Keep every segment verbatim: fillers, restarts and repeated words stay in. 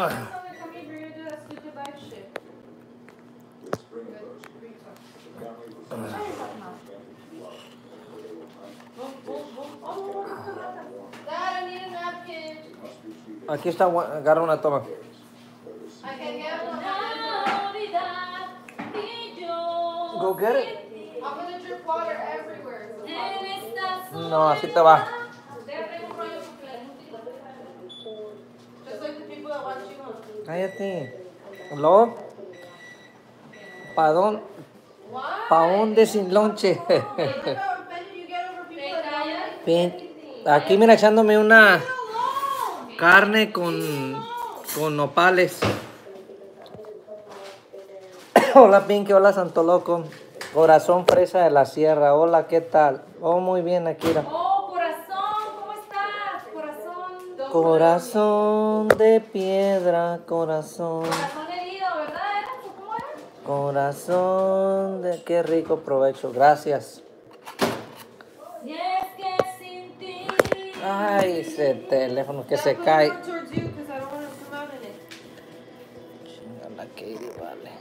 Aquí está, agarra una toma. Go get it. I'm gonna drip water everywhere. No, así te va. Just like the people that watch you on. Cállate. ¿Lo? ¿Pa' dónde? ¿Pa' dónde sin lonche? Aquí mira echándome una carne con, con nopales. Hola Pinky, hola Santo Loco. Corazón fresa de la sierra. Hola, ¿qué tal? Oh, muy bien, Akira. Oh, corazón, ¿cómo estás? Corazón. Corazón de piedra, corazón. Corazón herido, ¿verdad? ¿Cómo era? Corazón de... Qué rico provecho. Gracias. Y es que sin ti. Ay, ese teléfono que se cae. Chingala, Katie, vale.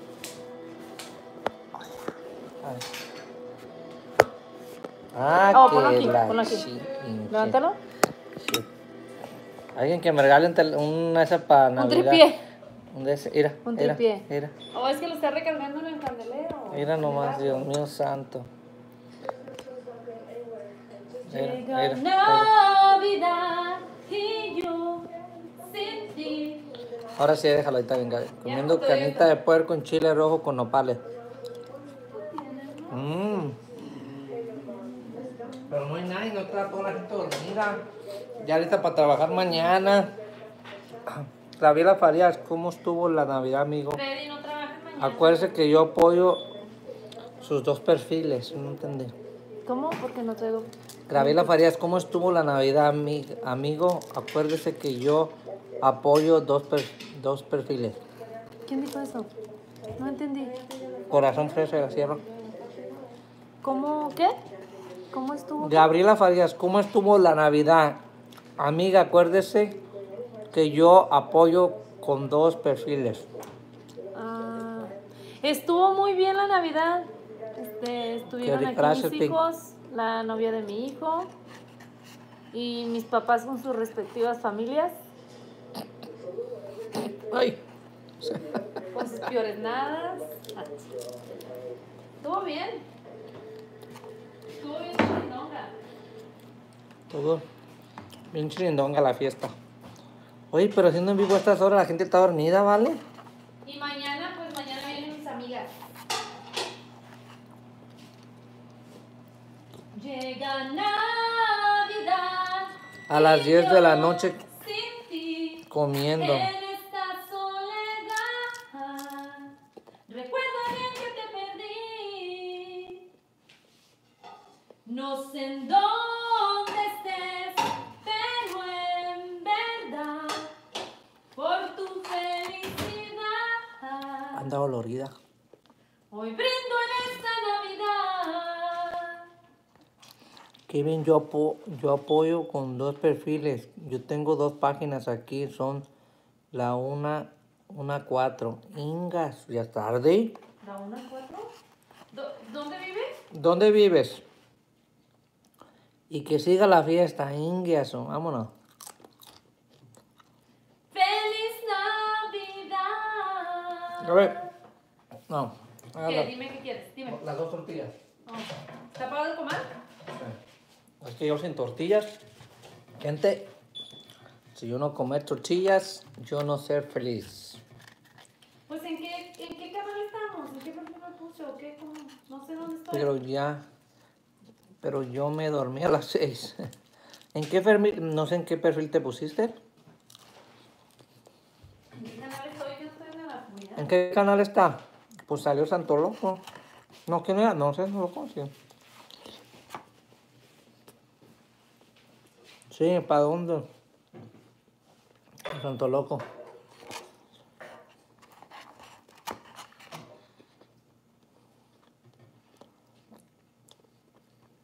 Ay. Ah, Oh, que ponlo aquí, la ponlo aquí. chinche. Levántalo. Sí. Alguien que me regale un, tel- un ese para Un Navidad. tripié. Un de ese, mira, Un mira, tripié. mira. Oh, es que lo está recargando en el candelero. Mira nomás, Dios mío santo. Mira, Llega mira, mira. Navidad y yo sin ti. Ahora sí, déjalo ahí, está bien, Gaby. Comiendo carnita de puerco en chile rojo con nopales. Mmm. Pero no hay nadie, no está toda la gente dormida. Ya ahorita para trabajar mañana. Gabriela Farías, ¿cómo estuvo la Navidad, amigo? Freddy, no trabajas mañana. Acuérdese que yo apoyo sus dos perfiles, no entendí. ¿Cómo? Porque no traigo. Gabriela Farías, ¿cómo estuvo la Navidad, ami- amigo? Acuérdese que yo apoyo dos, per- dos perfiles. ¿Quién dijo eso? No entendí. Corazón fresa de la sierra. ¿Cómo qué? ¿Cómo estuvo? Gabriela Farías, ¿cómo estuvo la Navidad? Amiga, acuérdese que yo apoyo con dos perfiles. Ah, estuvo muy bien la Navidad. Este, estuvieron Qué aquí gracias, mis Pink. hijos, la novia de mi hijo y mis papás con sus respectivas familias, Ay, con sus peores nadas. Ah, estuvo bien. Estuvo bien chingona. todo bien chirindonga la fiesta. Oye, pero haciendo en vivo a estas horas la gente está dormida, ¿vale? Y mañana, pues mañana vienen mis amigas. Llega Navidad. A las diez de la noche Sin ti, comiendo. en esta soledad. Recuerdo bien que te perdí. No sé en dónde estés, pero en verdad, por tu felicidad, Anda dolorida. hoy brindo en esta Navidad. Kevin, yo, apo yo apoyo con dos perfiles. Yo tengo dos páginas aquí. Son la una, una cuatro. Ingas, ya es tarde. ¿La una cuatro? ¿Dó- ¿Dónde vives? ¿Dónde vives? Y que siga la fiesta, Ingiaso. Vámonos. ¡Feliz Navidad! A ver. No. ¿Qué? hágala. Dime qué quieres, dime. Las dos tortillas. Oh, ¿está para de comer? Sí. Es que yo sin tortillas, gente, si yo no comer tortillas, yo no ser feliz. Pues ¿en qué, en qué canal estamos? ¿En qué perfil me puse o qué? ¿Cómo? No sé dónde estoy. Pero ya, pero yo me dormí a las seis. ¿En qué perfil, no sé en qué perfil te pusiste? ¿En qué canal estoy? Yo estoy en la comunidad. ¿En qué canal está? Pues salió Santo Loco. No, ¿quién era? No sé, no lo conozco. Sí, ¿para dónde? Santo Loco.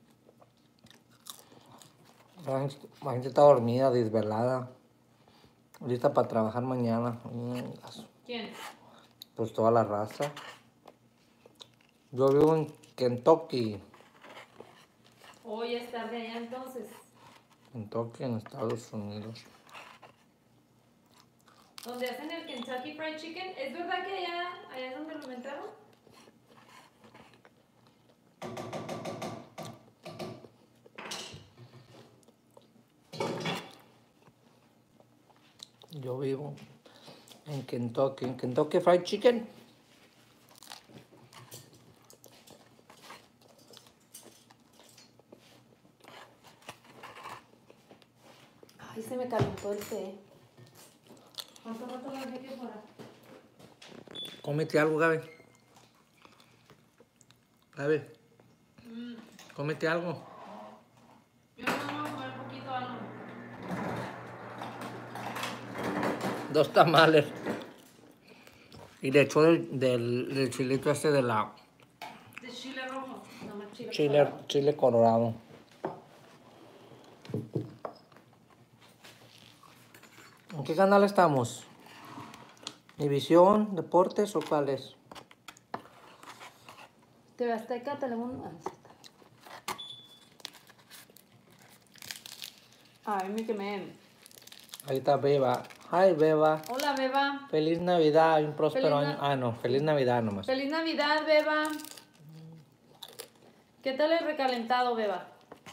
La gente, la gente está dormida, desvelada. Lista para trabajar mañana. ¿Quién? Pues toda la raza. Yo vivo en Kentucky. Hoy es tarde allá entonces. Kentucky en Estados Unidos. ¿Donde hacen el Kentucky Fried Chicken? ¿Es verdad que allá, allá es donde lo inventaron? Yo vivo en Kentucky. En Kentucky Fried Chicken. Ay, se me calentó el té. ¿Cuánto rato lo dejé aquí fuera? Cómete algo, Gaby. Gaby. Mm. Cómete algo. Yo no me voy a comer poquito algo. Dos tamales. Y le echó del, del, del chilito este de la De chile rojo. No más chile. chile, colorado. chile colorado. ¿En qué canal estamos? ¿Univisión, Deportes o cuál es? T V Azteca, Telemundo. Ah, sí está. Ay, me quemé. Ahí está Beba. Hi, Beba. Hola, Beba. Feliz Navidad y un próspero Feliz año. Na- Ah, no. Feliz Navidad nomás. Feliz Navidad, Beba. ¿Qué tal el recalentado, Beba?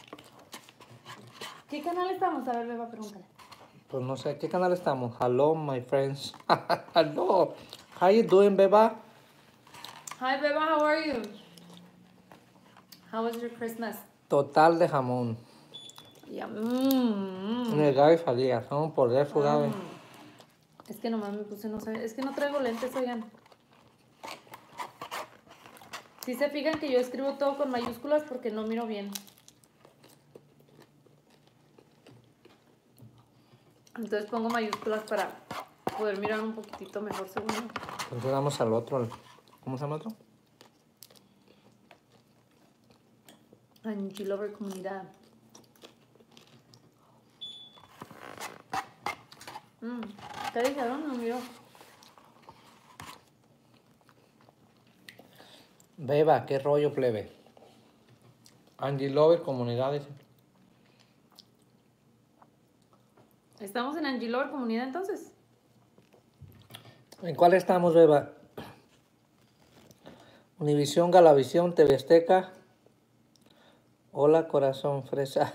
¿Qué canal estamos? A ver, Beba, pregúntale. Pues no sé, ¿qué canal estamos? Hello, my friends. Hello. How you doing, Beba? Hi, Beba, how are you? How was your Christmas? Total de jamón. Yeah. Mm, En el Gaby salía. Son por eso, Gaby. mm. Es que nomás me puse, no sé. Es que no traigo lentes, oigan. Si se fijan que yo escribo todo con mayúsculas porque no miro bien. Entonces pongo mayúsculas para poder mirar un poquitito mejor según yo. Entonces vamos al otro. al- ¿Cómo se llama otro? Angie Lover Comunidad. Mm. ¿Qué dijeron? No miro. Beba, qué rollo, plebe. Angie Lover, comunidad, dice. ¿Estamos en Angie Lover Comunidad entonces? ¿En cuál estamos, Beba? Univisión, Galavisión, T V Azteca. Hola, corazón fresa.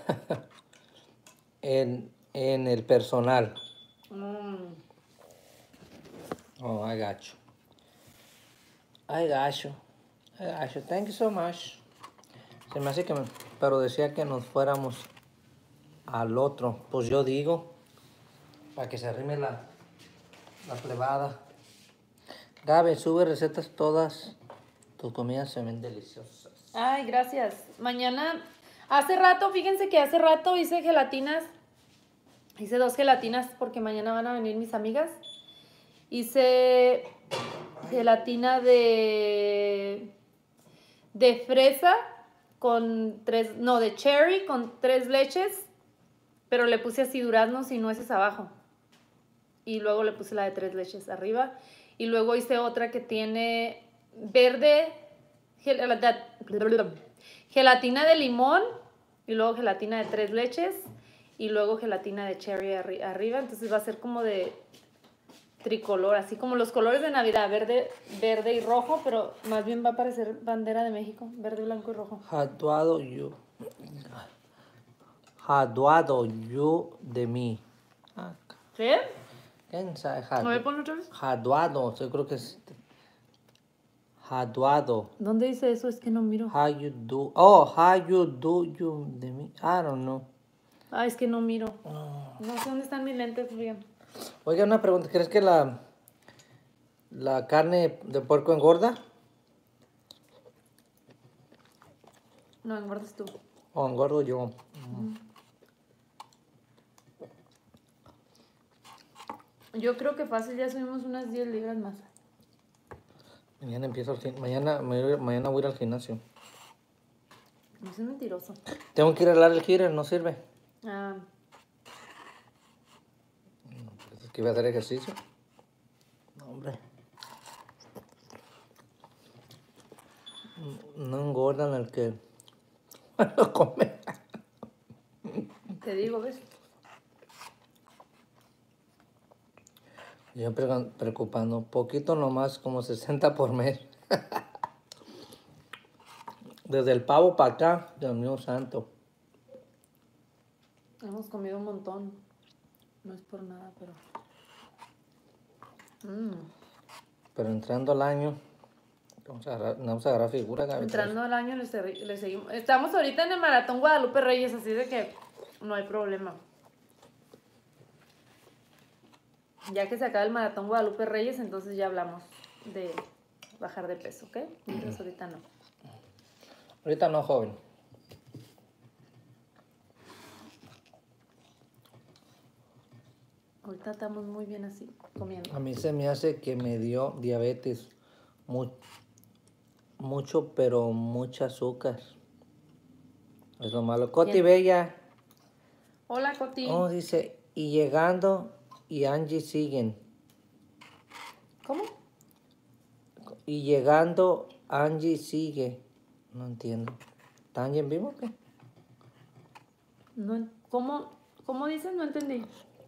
en, en el personal. Mm. Oh, I got you. I got you. I got you. Thank you so much. Se me hace que me... Pero decía que nos fuéramos al otro. Pues yo digo, para que se arrime la, la plebada. Gaby, sube recetas todas. Tus comidas se ven deliciosas. Ay, gracias. Mañana, hace rato, fíjense que hace rato hice gelatinas. Hice dos gelatinas porque mañana van a venir mis amigas. Hice gelatina de, de fresa con tres, no, de cherry con tres leches, pero le puse así duraznos y nueces abajo. Y luego le puse la de tres leches arriba. Y luego hice otra que tiene verde, gel- gelatina de limón y luego gelatina de tres leches y luego gelatina de cherry arri- arriba. Entonces va a ser como de tricolor, así como los colores de Navidad, verde, verde y rojo, pero más bien va a parecer bandera de México, verde, blanco y rojo. Jaduado you. Jaduado you de mí. Ah, ¿Sí? ¿quién sabe? ¿Me voy a Jadu- poner otra vez? Jaduado, yo creo que es... Jaduado. ¿Dónde dice eso? Es que no miro. How you do... Oh, how you do you de mí. I don't know. Ah, es que no miro. No sé dónde están mis lentes, Julián. Oiga, una pregunta. ¿Crees que la, la carne de puerco engorda? No, engordas tú. ¿O engordo yo? Yo creo que fácil ya subimos unas diez libras más. Mañana empiezo el gim- Mañana, me- mañana voy a ir al gimnasio. No es mentiroso. Tengo que ir a arreglar el giro, no sirve. Ah, que iba a hacer ejercicio. No, hombre. No engordan el que lo come. Te digo, ¿ves? Yo pre- preocupando, poquito nomás, como sesenta por mes. Desde el pavo para acá, Dios mío santo. Hemos comido un montón. No es por nada, pero... Mm. Pero entrando al año, vamos a agarrar, vamos a agarrar figura, Gaby. Entrando al año le, se- le seguimos. Estamos ahorita en el Maratón Guadalupe Reyes, así de que no hay problema. Ya que se acaba el Maratón Guadalupe Reyes, entonces ya hablamos de bajar de peso, ¿ok? Mientras ahorita no. Ahorita no, joven. Ahorita estamos muy bien así, comiendo. A mí se me hace que me dio diabetes. Mu- mucho, pero mucha azúcar. Es lo malo. Coti Bien. Bella. Hola, Coti. Oh, dice, y llegando, y Angie siguen. ¿Cómo? Y llegando, Angie sigue. No entiendo. ¿Está Angie en vivo o qué? No, en- ¿cómo, ¿Cómo dices? No entendí.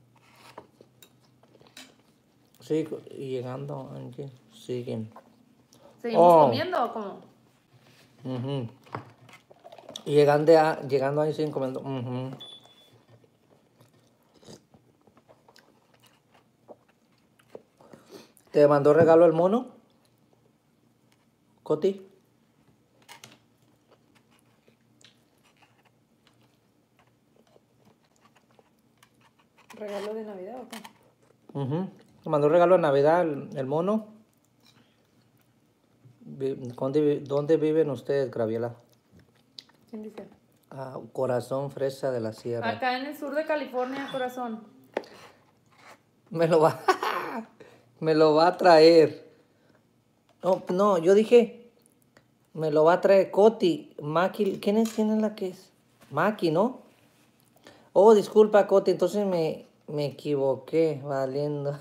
Sí, y llegando, Angie, siguen. ¿Seguimos Oh. comiendo o cómo? Ujú. Y llegando, a, llegando Angie siguen comiendo. Ujú. ¿Te mandó regalo el mono? Coti. ¿Regalo de Navidad o qué? Ujú. ¿Te mandó regalo de Navidad el, el mono? Vi- ¿Dónde, vi- dónde viven ustedes, Graviela? ¿Quién dice? Ah, Corazón Fresa de la Sierra. Acá en el sur de California, corazón. Me lo va, me lo va a traer. No, no, yo dije, me lo va a traer Coti, Maki. ¿Quién es, quién es la que es? Maki, ¿no? Oh, disculpa, Coti, entonces me, me equivoqué, valiendo.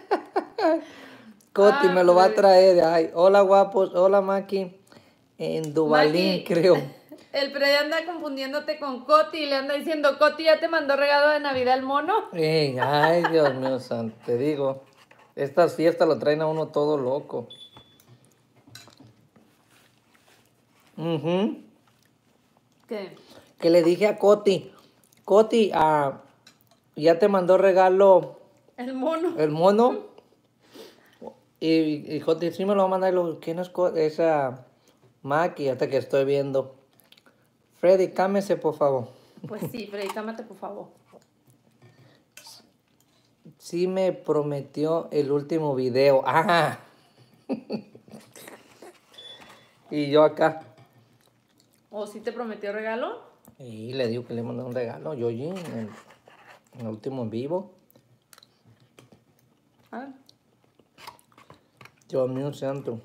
Coti, Ah, me lo va a pues. traer. Ay, hola, guapos, hola, Maki. En Duvalín, Maki, creo. el Freddy anda confundiéndote con Coti y le anda diciendo, Coti, ¿ya te mandó regalo de Navidad el mono? Ey, ay, Dios mío, santo, te digo, estas fiestas lo traen a uno todo loco. Ujú. ¿Qué? Que le dije a Coti, Coti, ah, ya te mandó regalo El mono. el mono. Y, y Coti, sí me lo va a mandar. Y lo, ¿quién es Co- esa Maki? Hasta que estoy viendo. Freddy, cámese, por favor. Pues sí, Freddy, cámate, por favor. Sí me prometió el último video. ¡Ah! Y yo acá. ¿O sí te prometió regalo? Y le digo que le mandé un regalo, Yoyi, en el, en el último en vivo. Ah, Dios mío santo.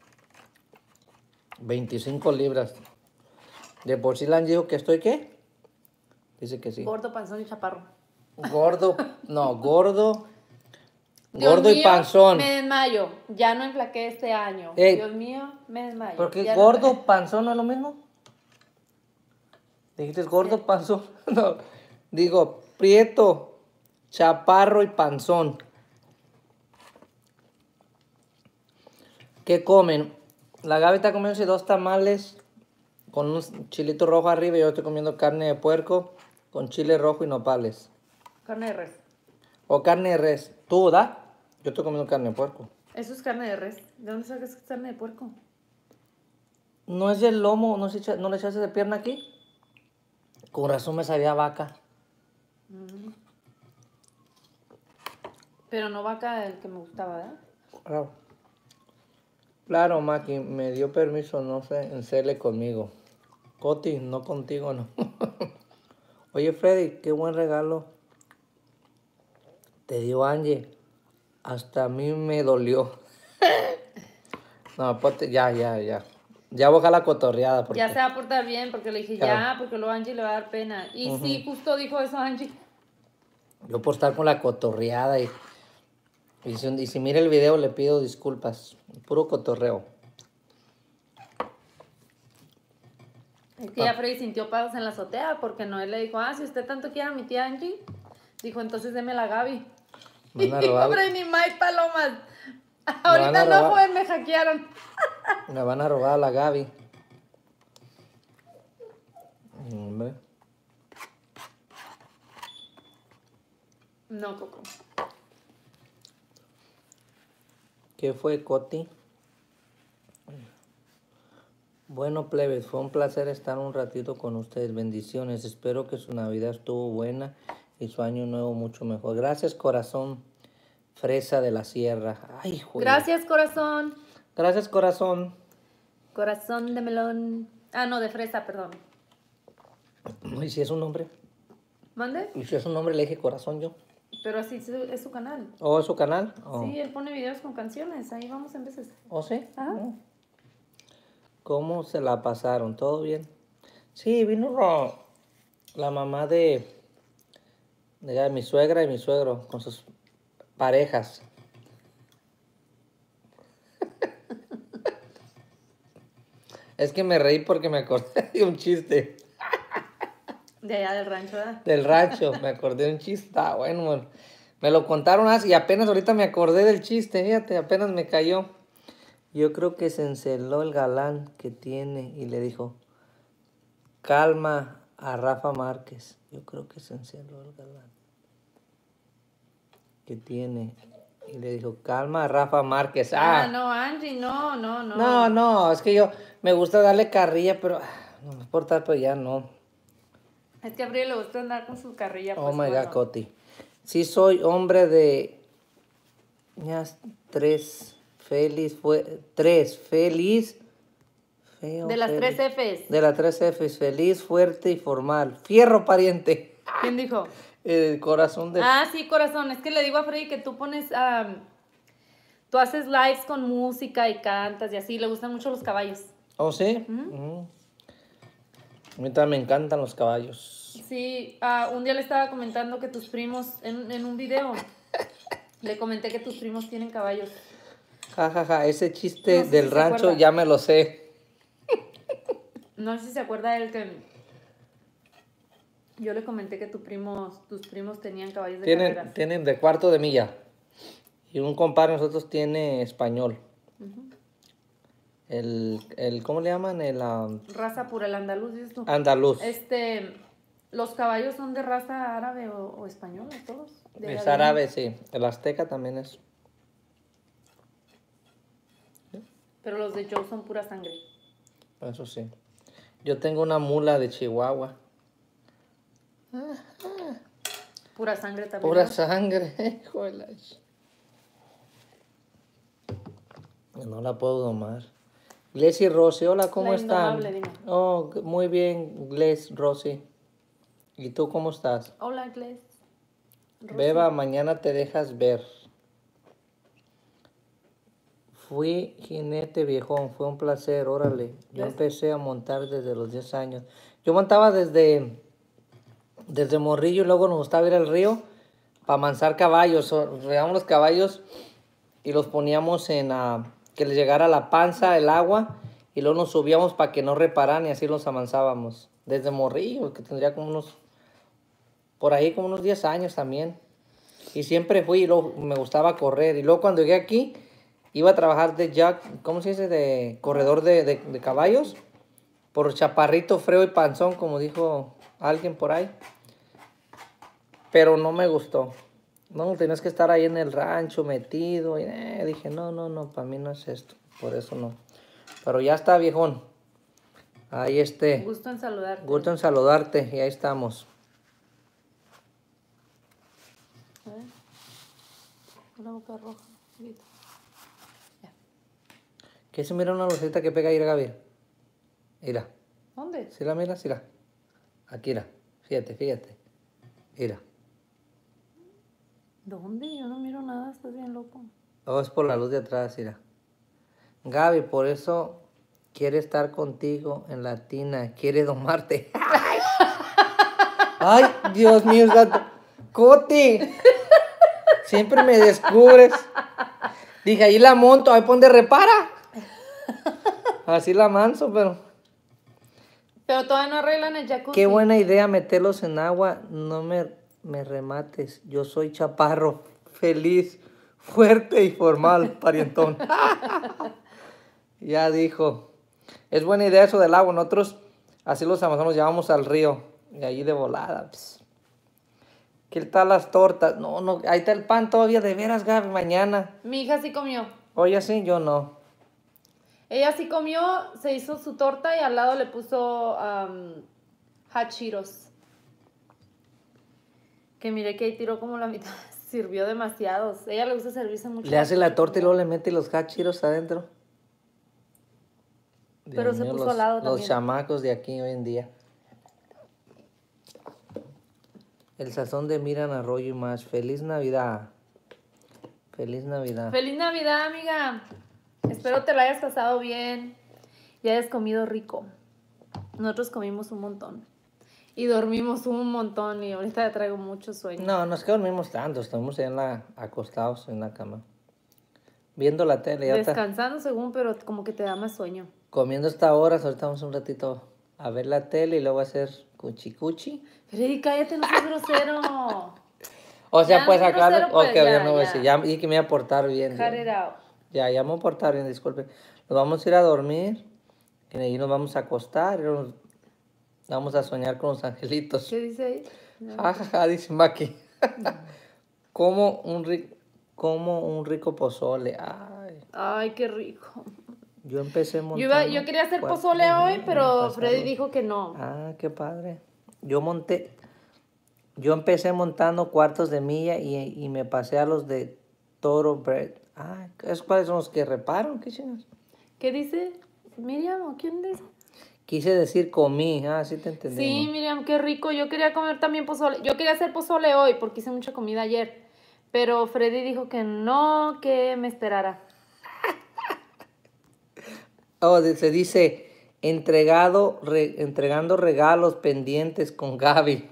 veinticinco libras. De por sí le han dicho que estoy, ¿qué? Dice que sí. gordo, panzón y chaparro. Gordo, no, gordo. Dios gordo y mío, panzón. me desmayo. Ya no enflaqué este año. Ey. Dios mío, me desmayo. Porque Ya no- gordo, panzón no es lo mismo. Dijiste gordo, Sí. panzón. No, digo, prieto, chaparro y panzón. ¿Qué comen? La Gaby está comiendo dos tamales con un chilito rojo arriba y yo estoy comiendo carne de puerco con chile rojo y nopales. Carne de res. O carne de res. ¿Tú, da? Yo estoy comiendo carne de puerco. Eso es carne de res. ¿De dónde sacas carne de puerco? ¿No es el lomo? ¿No, se echa- no le echaste de pierna aquí? Con razón me sabía vaca. Pero no vaca el que me gustaba, ¿verdad? Claro. Claro, Maki, me dio permiso, no sé, en serle conmigo. Coti, no contigo, no. Oye, Freddy, qué buen regalo te dio Angie. Hasta a mí me dolió. No, ponte, ya, ya, ya. Ya boja la cotorreada. Porque... Ya se va a portar bien porque le dije Claro. ya, porque luego a Angie le va a dar pena. Y sí, justo dijo eso Angie. Yo por estar con la cotorreada y... Y si, y si mira el video, le pido disculpas. Puro cotorreo. Es que ya Freddy sintió pasos en la azotea porque Noel le dijo, ah, si usted tanto quiere a mi tía Angie, dijo, entonces deme la Gaby. Me Y van a dijo robar. Freddy, ni Mike Palomas. van Ahorita a no, robar. joven, me hackearon. Me van a robar a la Gaby. Hombre. No, Coco. ¿Qué fue, Coti? Bueno, plebes, fue un placer estar un ratito con ustedes. Bendiciones. Espero que su Navidad estuvo buena y su año nuevo mucho mejor. Gracias, corazón fresa de la sierra. Ay, joder. Gracias, corazón. Gracias, corazón. Corazón de melón. Ah, no, de fresa, perdón. ¿Y si es un nombre? ¿Mande? ¿Y si es un nombre? Le dije corazón yo. Pero así es su, es su canal. ¿O es su canal? Oh. Sí, él pone videos con canciones. Ahí vamos en veces. ¿O sí? Ajá. Oh. ¿Cómo se la pasaron? ¿Todo bien? Sí, vino ro- la mamá de, de mi suegra y mi suegro con sus parejas. Es que me reí porque me acordé de un chiste De allá del rancho, ¿verdad? del rancho. Me acordé de un chiste. Ah, bueno, bueno. Me lo contaron así y apenas ahorita me acordé del chiste. Fíjate, apenas me cayó. Yo creo que se enceló el galán que tiene y le dijo, calma a Rafa Márquez. Yo creo que se enceló el galán que tiene y le dijo, calma a Rafa Márquez. Ah, Ah, no, Angie, no, no, no. no, no, es que yo me gusta darle carrilla, pero ah, no me importa, pero ya no. Es que a Freddy le gusta andar con su carrilla. Oh pues, my bueno. God, Coti. Sí soy hombre de ya, tres, feliz, fue, tres, feliz, feo, De las feliz. tres Fs. De las tres Fs, feliz, fuerte y formal. Fierro, pariente. ¿Quién dijo? El corazón de... Ah, sí, corazón. Es que le digo a Freddy que tú pones... am, tú haces lives con música y cantas y así. Le gustan mucho los caballos. ¿Oh, sí? Mm. A mí también me encantan los caballos. Sí, ah, un día le estaba comentando que tus primos, en, en un video, le comenté que tus primos tienen caballos. Ja, ja, ja. Ese chiste No sé del si se rancho acuerda. ya me lo sé. No sé si se acuerda él que yo le comenté que tu primos, tus primos tenían caballos de Tienen, carreras. tienen de cuarto de milla. Y un compadre de nosotros tiene español. El, el, ¿cómo le llaman? El um, Raza pura, el andaluz, dices tú. andaluz. Este, ¿los caballos son de raza árabe o, o española todos? De Es allá de- árabe, sí. El azteca también es. Pero los de Joe son pura sangre. Eso sí. Yo tengo una mula de Chihuahua. Pura sangre también. Pura ¿no? sangre. Hijo de la ch- No la puedo domar. Gles y Rosy, hola, ¿cómo La están? indomable, dime. Oh, muy bien, Gles, Rosy. ¿Y tú cómo estás? Hola, Gles. Rosy. Beba, mañana te dejas ver. Fui jinete viejón, fue un placer, órale. Yo ¿Ves? empecé a montar desde los diez años. Yo montaba desde, desde morrillo y luego nos gustaba ir al río para amansar caballos. Regábamos los caballos y los poníamos en ah, que les llegara a la panza el agua y luego nos subíamos para que no repararan y así los amansábamos. Desde morrillo, que tendría como unos, por ahí como unos diez años también. Y siempre fui y luego me gustaba correr. Y luego cuando llegué aquí, iba a trabajar de jack, ¿cómo se dice? De corredor de, de, de caballos. Por chaparrito, feo y panzón, como dijo alguien por ahí. Pero no me gustó. No, tenías que estar ahí en el rancho metido. Y eh, dije, no, no, no, para mí no es esto. Por eso no. Pero ya está, viejón. Ahí este. Gusto en saludarte. Gusto en saludarte. Y ahí estamos. A ver. Una boca roja. Ahorita. Ya. ¿Qué se mira una lucecita que pega ahí, Gaby? Mira. ¿Dónde? ¿Sí la miras? Mira. Aquí, mira. Fíjate, fíjate. Mira. ¿Dónde? Yo no miro nada, estás bien loco. Oh, es por la luz de atrás, mira. Gaby, por eso quiere estar contigo en la tina. Quiere domarte. Ay, Dios mío, gato. Coti. Siempre me descubres. Dije, ahí la monto, ahí pon de repara. Así la manso, pero... Pero todavía no arreglan el jacuzzi. Qué buena idea meterlos en agua. No me, me remates. Yo soy chaparro, feliz, fuerte y formal, parientón. Ya dijo. Es buena idea eso del agua. Nosotros, así los amazonos, llevamos al río. Y allí de volada. Pss. ¿Qué tal las tortas? No, no, ahí está el pan todavía, de veras, Gaby, mañana. Mi hija sí comió. Oye, sí, yo no. Ella sí comió, se hizo su torta y al lado le puso um, hot Cheetos. Que mire que ahí tiró como la mitad. Sirvió demasiados. Ella le gusta servirse mucho. Le hace la torta y luego le mete los hot Cheetos adentro. Pero Dios se mío, puso los, al lado los también. chamacos de aquí hoy en día. El sazón de Miriam Arroyo y más. Feliz Navidad. Feliz Navidad. Feliz Navidad, amiga. Espero te la hayas pasado bien y hayas comido rico. Nosotros comimos un montón. Y dormimos un montón y ahorita ya traigo mucho sueño. No, no es que dormimos tanto. Estamos en la, acostados en la cama. Viendo la tele. Ya está. Descansando según, pero como que te da más sueño. Comiendo hasta horas. Ahorita vamos un ratito a ver la tele y luego a hacer cuchi cuchi. Freddy, cállate, no seas grosero. O sea, Ya, pues no seas acá... grosero, pues, ok, ya, ya no voy a ya. decir. Ya dije que me iba a portar bien. Cut it out. Ya, ya me voy a portar bien, disculpe. Nos vamos a ir a dormir. Y ahí nos vamos a acostar. Y nos vamos a soñar con los angelitos. ¿Qué dice ahí? Ja, ja, ja, dice Maki. como, un rico, como un rico pozole. Ay, Ay, qué rico. yo empecé montando... Yo, iba, yo quería hacer cuatro pozole de hoy, enero, pero pasado. Freddy dijo que no. Ah, qué padre. Yo monté... Yo empecé montando cuartos de milla y, y me pasé a los de Toro Bread. Ah, ¿esos cuáles son los que reparan? ¿Qué chingas? ¿Qué dice? ¿Miriam o quién dice? Quise decir comí. Ah, sí te entendí. Sí, ¿no? Miriam, qué rico. Yo quería comer también pozole. Yo quería hacer pozole hoy porque hice mucha comida ayer. Pero Freddy dijo que no, que me esperara. Oh, de- se dice entregado, re- entregando regalos pendientes con Gaby.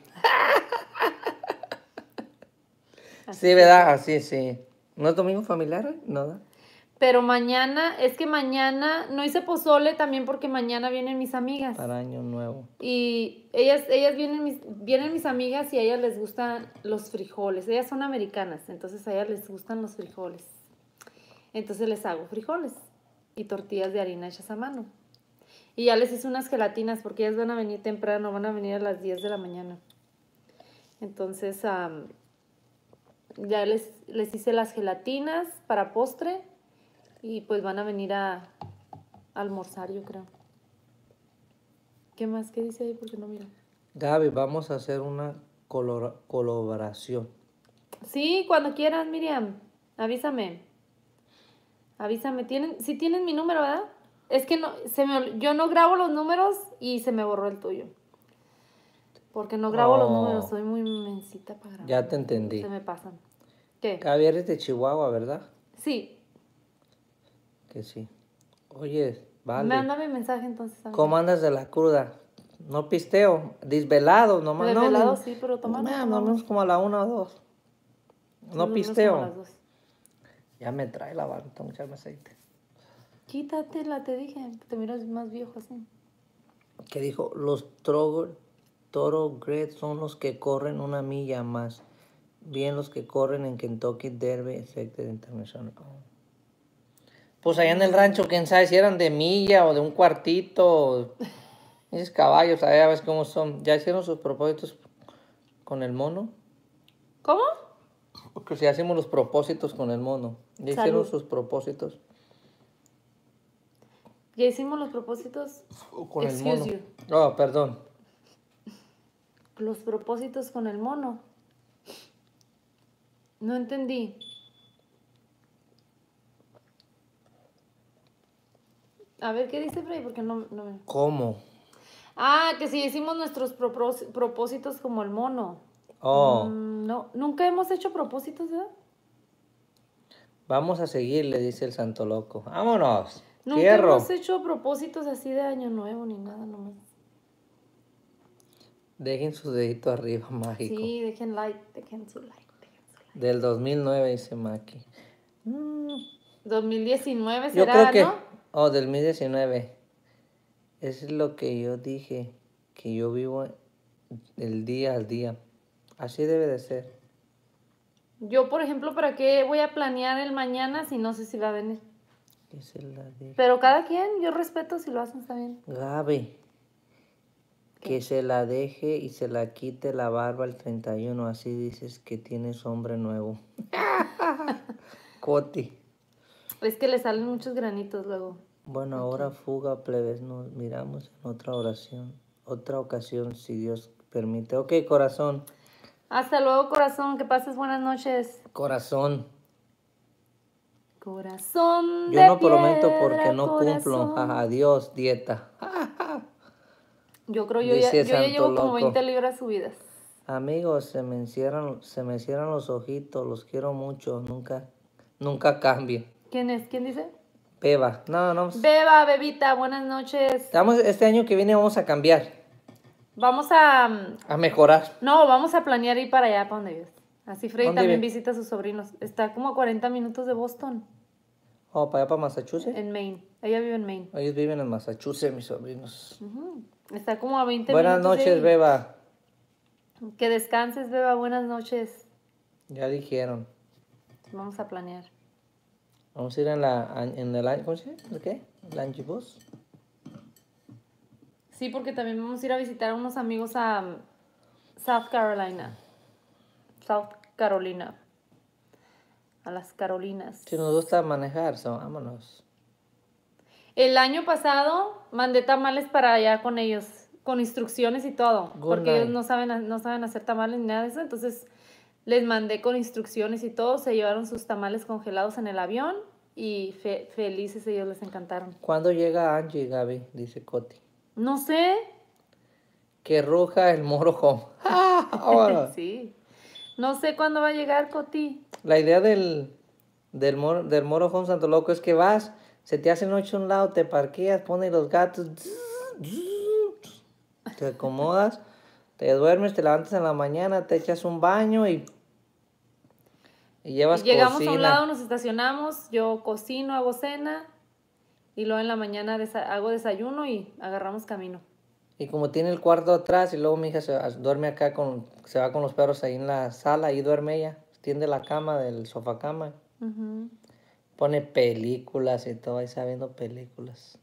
Sí, ¿verdad? Así, sí. ¿No es domingo familiar hoy? No, ¿verdad? Pero mañana, es que mañana, no hice pozole también porque mañana vienen mis amigas. Para Año Nuevo. Y ellas, ellas vienen, mis, vienen mis amigas y a ellas les gustan los frijoles. Ellas son americanas, entonces a ellas les gustan los frijoles. Entonces les hago frijoles y tortillas de harina hechas a mano. Y ya les hice unas gelatinas porque ellas van a venir temprano, van a venir a las diez de la mañana. Entonces um, ya les, les hice las gelatinas para postre y pues van a venir a, a almorzar, yo creo. ¿Qué más? ¿Qué dice ahí? Porque no miro. Gaby, vamos a hacer una colora- colaboración. Sí, cuando quieras, Miriam. Avísame. Avísame. ¿Tienen, sí tienen mi número, ¿verdad? Es que no, se me, ol- yo no grabo los números y se me borró el tuyo. Porque no grabo los Oh. números, soy muy mensita para grabar. Ya te entendí. Se me pasan. ¿Qué? Gaby, eres de Chihuahua, ¿verdad? Sí. Que sí. Oye, vale. Mándame mensaje entonces. a mí. ¿Cómo andas de la cruda? No pisteo, desvelado, nomás. No, Desvelado, ni- sí, pero tomando, Nah, tomamos. dormimos como a la una o dos. No Nosotros pisteo. como las dos. Ya me trae la barba, tengo que echarme aceite. Quítatela, te dije. Te miras más viejo así. Que dijo, los Toro, Toro Gred son los que corren una milla más. Bien los que corren en Kentucky Derby Sector International. Oh. Pues allá en el rancho, quién sabe si eran de milla o de un cuartito. Esos caballos, allá ves cómo son. ¿Ya hicieron sus propósitos con el mono? ¿Cómo? Porque si hacemos los propósitos con el mono. ¿Ya hicieron Salud. sus propósitos Ya hicimos los propósitos. con el Excuse mono? you. Oh, perdón. Los propósitos con el mono. No entendí. A ver, ¿qué dice Freddy? Porque no, no me... ¿Cómo? Ah, que si hicimos nuestros propós- propósitos como el mono. Oh, Mm, no, nunca hemos hecho propósitos, ¿verdad? vamos a seguir, le dice el santo loco. Vámonos. Nunca Fierro. hemos hecho propósitos así de año nuevo ni nada nomás. Dejen su dedito arriba, mágico. Sí, dejen like, dejen su like, dejen su like. Del dos mil nueve, dice Maki. Mm, dos mil diecinueve yo será, creo que... ¿no? Oh, del dos mil diecinueve. Eso es lo que yo dije. Que yo vivo el día al día. Así debe de ser. Yo, por ejemplo, ¿para qué voy a planear el mañana si no sé si va a venir? Que se la deje. Pero cada quien, yo respeto si lo hacen, está bien. Gaby. ¿Qué? Que se la deje y se la quite la barba el treinta y uno. Así dices que tienes hombre nuevo. Coti. Es que le salen muchos granitos luego. Bueno, ahora fuga, plebes. Nos miramos en otra oración. Otra ocasión, si Dios permite. Ok, corazón. Hasta luego, corazón. Que pases buenas noches. Corazón. Corazón Yo de no prometo piedra, porque no cumplo. corazón. Adiós, dieta. Yo creo yo ya, Dice yo ya Santo llevo como Loco. veinte libras subidas. Amigos, se me encierran, se me cierran los ojitos. Los quiero mucho. Nunca, nunca cambie. ¿Quién es? ¿Quién dice? Beba. No, no. Beba, bebita, buenas noches. Vamos, este año que viene vamos a cambiar. Vamos a... A mejorar. No, vamos a planear ir para allá, para donde vives. Así Freddy ¿Dónde también vive? visita a sus sobrinos. Está como a cuarenta minutos de Boston, Oh, para allá, para Massachusetts. en Maine. Ella vive en Maine. Ellos viven en Massachusetts, mis sobrinos. Ujú. Está como a veinte Buenas minutos de noches, ahí. Beba. Que descanses, Beba. Buenas noches. Ya dijeron. Vamos a planear. Vamos a ir en la, en el año, ¿cómo se llama? ¿El qué? ¿El Angibus? Sí, porque también vamos a ir a visitar a unos amigos a um, South Carolina. South Carolina. A las Carolinas. Si nos gusta manejar, so, vámonos. El año pasado mandé tamales para allá con ellos, con instrucciones y todo, Good porque night. ellos no saben, ha- no saben hacer tamales ni nada de eso, entonces les mandé con instrucciones y todo, se llevaron sus tamales congelados en el avión y fe- felices, ellos les encantaron. ¿Cuándo llega Angie, Gaby? Dice Coti. No sé, Que ruja el moro home. Ahora, sí, no sé cuándo va a llegar Coti. la idea del, del, moro, del moro home Santo Loco es que vas, se te hace noche a un lado, te parqueas, pones los gatos, te acomodas, te duermes, te levantas en la mañana, te echas un baño y, y llevas Llegamos cocina. a un lado, nos estacionamos, yo cocino, hago cena y luego en la mañana desa- hago desayuno y agarramos camino. Y como tiene el cuarto atrás y luego mi hija se va- duerme acá, con, se va con los perros ahí en la sala, ahí duerme ella, tiende la cama del sofá cama, Ujú. pone películas y todo, ahí está viendo películas.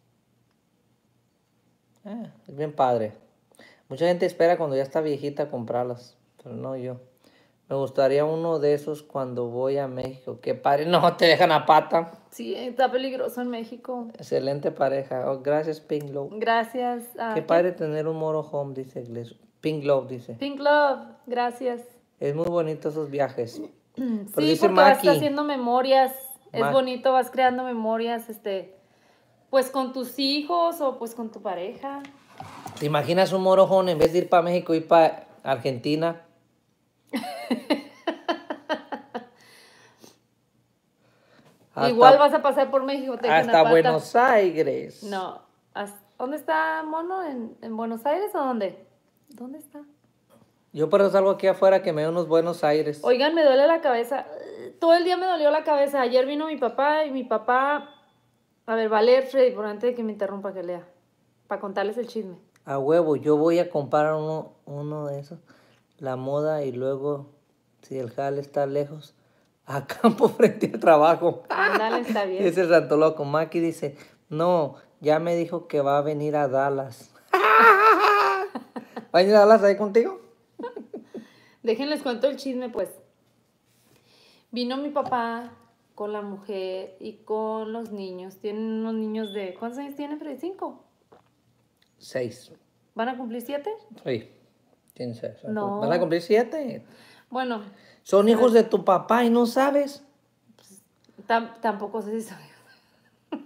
Ah, es bien padre. Mucha gente espera cuando ya está viejita comprarlas, pero no yo. Me gustaría uno de esos cuando voy a México. Qué padre, no te dejan a pata. Sí, está peligroso en México. Excelente pareja. Oh, gracias, Pink Love. Gracias. a- Qué padre tener un moro home, dice Iglesia. Pink Love dice. Pink Love, gracias. Es muy bonito esos viajes. Pero Sí, dice porque vas Maki. haciendo memorias. Es Ma- bonito, vas creando memorias, este, pues con tus hijos o pues con tu pareja. ¿Te imaginas un moro home en vez de ir para México, ir para Argentina? Hasta- Igual vas a pasar por México, te dejan Hasta a pata. Buenos Aires. No. ¿Has- ¿Dónde está Mono? ¿En, en Buenos Aires o dónde? ¿Dónde está? Yo por eso salgo aquí afuera que me dé unos Buenos Aires. Oigan, me duele la cabeza. Todo el día me dolió la cabeza. Ayer vino mi papá y mi papá... A ver, va a leer, Freddy, por antes de que me interrumpa que lea. Para contarles el chisme. A huevo, yo voy a comprar uno, uno de esos. La moda y luego, si el jale está lejos, a campo frente al trabajo. Ándale, está bien. Es el Santo Loco. Maki dice, no, ya me dijo que va a venir a Dallas. ¿Va a venir a Dallas ahí contigo? Déjenles cuento el chisme, pues. Vino mi papá con la mujer y con los niños. Tienen unos niños de... ¿Cuántos años tienen, Freddy? ¿Cinco? Seis. ¿Van a cumplir siete? Sí, tiene seis. No. ¿Van a cumplir siete? Bueno, Son hijos de tu papá y no sabes. tam- tampoco sé si soy.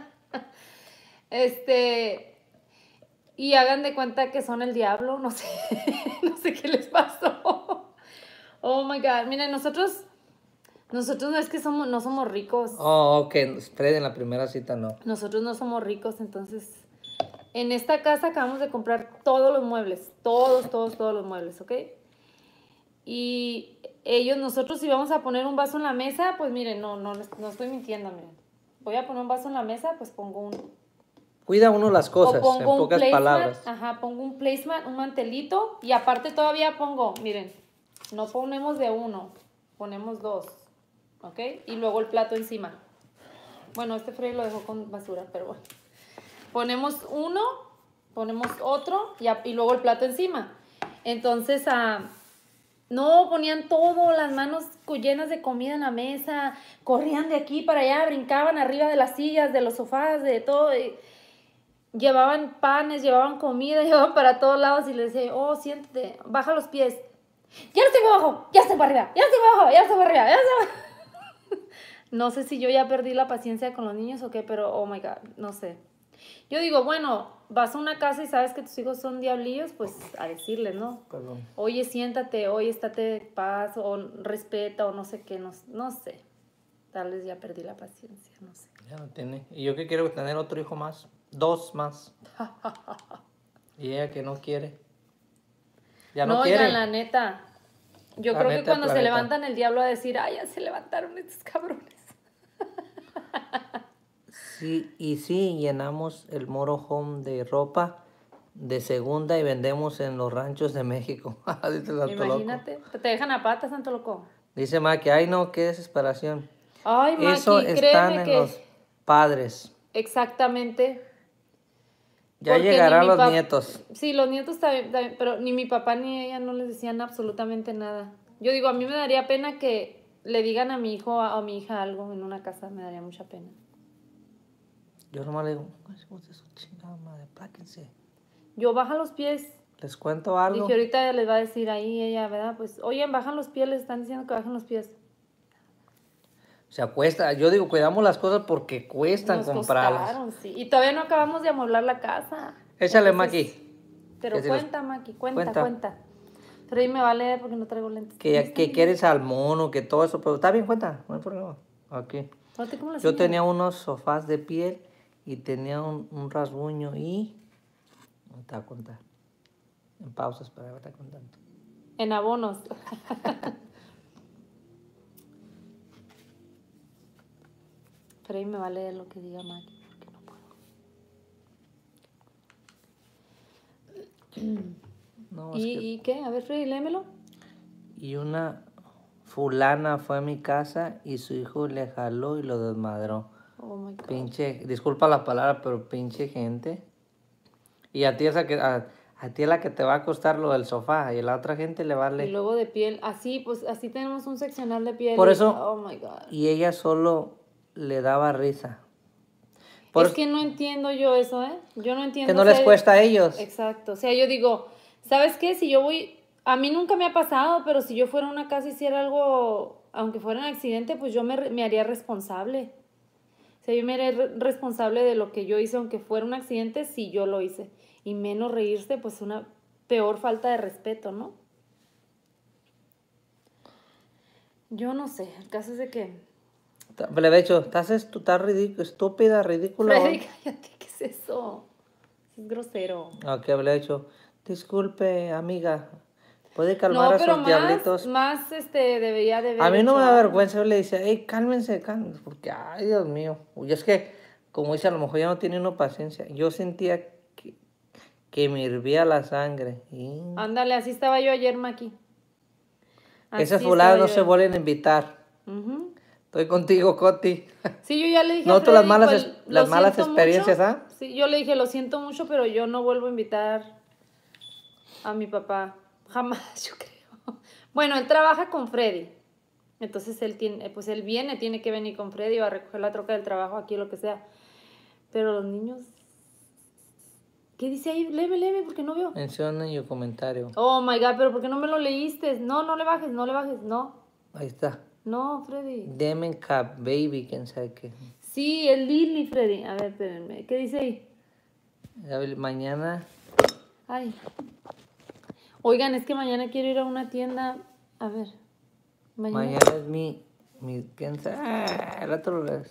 Este... Y hagan de cuenta que son el diablo, no sé, no sé qué les pasó. Oh my God, miren, nosotros, nosotros no es que somos, no somos ricos. Oh, ok. Fred, en la primera cita no. Nosotros no somos ricos, entonces en esta casa acabamos de comprar todos los muebles, todos, todos, todos los muebles, ¿ok? Y ellos, nosotros si vamos a poner un vaso en la mesa, pues miren, no, no, no estoy mintiendo, miren. Voy a poner un vaso en la mesa, pues pongo un... Cuida uno las cosas, o pongo en un pocas placemat, palabras. ajá, pongo un placemat, un mantelito, y aparte todavía pongo, miren, no ponemos de uno, ponemos dos, ¿ok? Y luego el plato encima. Bueno, este Freddy lo dejó con basura, pero bueno. Ponemos uno, ponemos otro y, a, y luego el plato encima. Entonces, ah, no, ponían todo, las manos llenas de comida en la mesa, corrían de aquí para allá, brincaban arriba de las sillas, de los sofás, de todo. Y llevaban panes, llevaban comida, llevaban para todos lados y les decía, oh, siéntate, baja los pies. Ya no estoy para abajo, ya estoy para arriba, ya estoy para abajo, ya estoy para arriba, ya estoy para abajo. No sé si yo ya perdí la paciencia con los niños o qué, pero oh my God, no sé. Yo digo, bueno, vas a una casa y sabes que tus hijos son diablillos, pues a decirles, ¿no? Perdón. Oye, siéntate, oye, estate de paz, o respeta, o no sé qué, no, no sé. Tal vez ya perdí la paciencia, no sé. Ya no tiene. Y yo que quiero tener otro hijo más, dos más. Y ella que no quiere. Ya no, no quiere. Oigan, la neta, yo La creo neta, que cuando se planeta. levantan el diablo a decir, ay, ya se levantaron estos cabrones. Sí, y sí, llenamos el Moro Home de ropa de segunda y vendemos en los ranchos de México. Dice Santo Imagínate, Loco. te dejan a patas, Santo Loco. Dice Maki, ay no, qué desesperación. Ay, Eso Maki, están créeme en que... los padres. Exactamente. Ya Porque llegarán ni mi los pap- nietos. Sí, los nietos también, también, pero ni mi papá ni ella no les decían absolutamente nada. Yo digo, a mí me daría pena que le digan a mi hijo o a mi hija algo en una casa, me daría mucha pena. Yo nomás le digo, "Ay, hijos de su chingada madre, pláquense". Yo, baja los pies. Les cuento algo. Dije, ahorita les va a decir ahí ella, ¿verdad? Pues, oye, bajan los pies, les están diciendo que bajen los pies. Se acuesta. Yo digo, cuidamos las cosas porque cuestan Nos comprarlas. costaron, sí. Y todavía no acabamos de amueblar la casa. Échale, Entonces, Maki. Pero Que si los- cuenta, Maki, cuenta, cuenta. cuenta. Pero ahí me va a leer porque no traigo lentes. Que, Ahí que está. quieres salmón o que todo eso. Pero está bien, cuenta. No hay problema. Aquí. Fíjate cómo la Yo señora. tenía unos sofás de piel y tenía un, un rasguño y... No te voy a contar. En pausas para estar contando. En abonos. Pero ahí me va a leer lo que diga Maki, porque no puedo. No, es ¿Y, que... ¿Y qué? A ver, Freddy, léemelo. Y una fulana fue a mi casa y su hijo le jaló y lo desmadró. Oh my God. Pinche, disculpa la palabra, pero pinche gente. Y a ti, esa que, a, a ti es la que te va a costar lo del sofá y a la otra gente le Y vale. luego de piel, así, pues así tenemos un seccional de piel. Por y- eso, oh my God. y ella solo le daba risa. Por Es eso- que no entiendo yo eso, ¿eh? Yo no entiendo. que no o les sea, cuesta a ellos. Exacto. O sea, yo digo, ¿sabes qué? Si yo voy, a mí nunca me ha pasado, pero si yo fuera a una casa y hiciera algo, aunque fuera un accidente, pues yo me, re- me haría responsable. O sea, yo me haría re- responsable de lo que yo hice, aunque fuera un accidente, si yo lo hice. Y menos reírse, pues una peor falta de respeto, ¿no? Yo no sé, el caso es de que... Le he dicho, estás, estu- estás ridícula, estúpida, ridícula. Freddy, cállate, ¿qué es eso? Es grosero. Ok, le he dicho, disculpe, amiga, ¿puede calmar No, a pero sus más, diablitos? más este, debería de haber A mí no hecho me da algo. vergüenza, yo le dice, hey, cálmense, cálmense, porque, ay, Dios mío. Y es que, como dice, a lo mejor ya no tiene uno paciencia. Yo sentía que, que me hirvía la sangre. Y... Ándale, así estaba yo ayer, Maki. Así Esas fuladas estaba no yo. se vuelven a invitar. Ujú. Estoy contigo, Coti. Sí, yo ya le dije Nosotros a las Freddy, malas, pues, es- lo las malas siento experiencias, mucho. ¿ah? Sí, yo le dije, lo siento mucho, pero yo no vuelvo a invitar a mi papá. Jamás, yo creo. Bueno, él trabaja con Freddy. Entonces él tiene, pues él viene, tiene que venir con Freddy o a recoger la troca del trabajo aquí, lo que sea. Pero los niños... ¿Qué dice ahí? Léeme, léeme, porque no veo. Mencionen en comentario. Oh my God, pero ¿por qué no me lo leíste? No, no le bajes, no le bajes, no. Ahí está. No, Freddy. Demen Cap Baby, quién sabe qué. Sí, el Lily, Freddy. A ver, espérenme. ¿Qué dice ahí? A ver, mañana, Ay. Oigan, es que mañana quiero ir a una tienda. A ver. Mañana. mañana es mi, mi, quién sabe, ah, el otro es.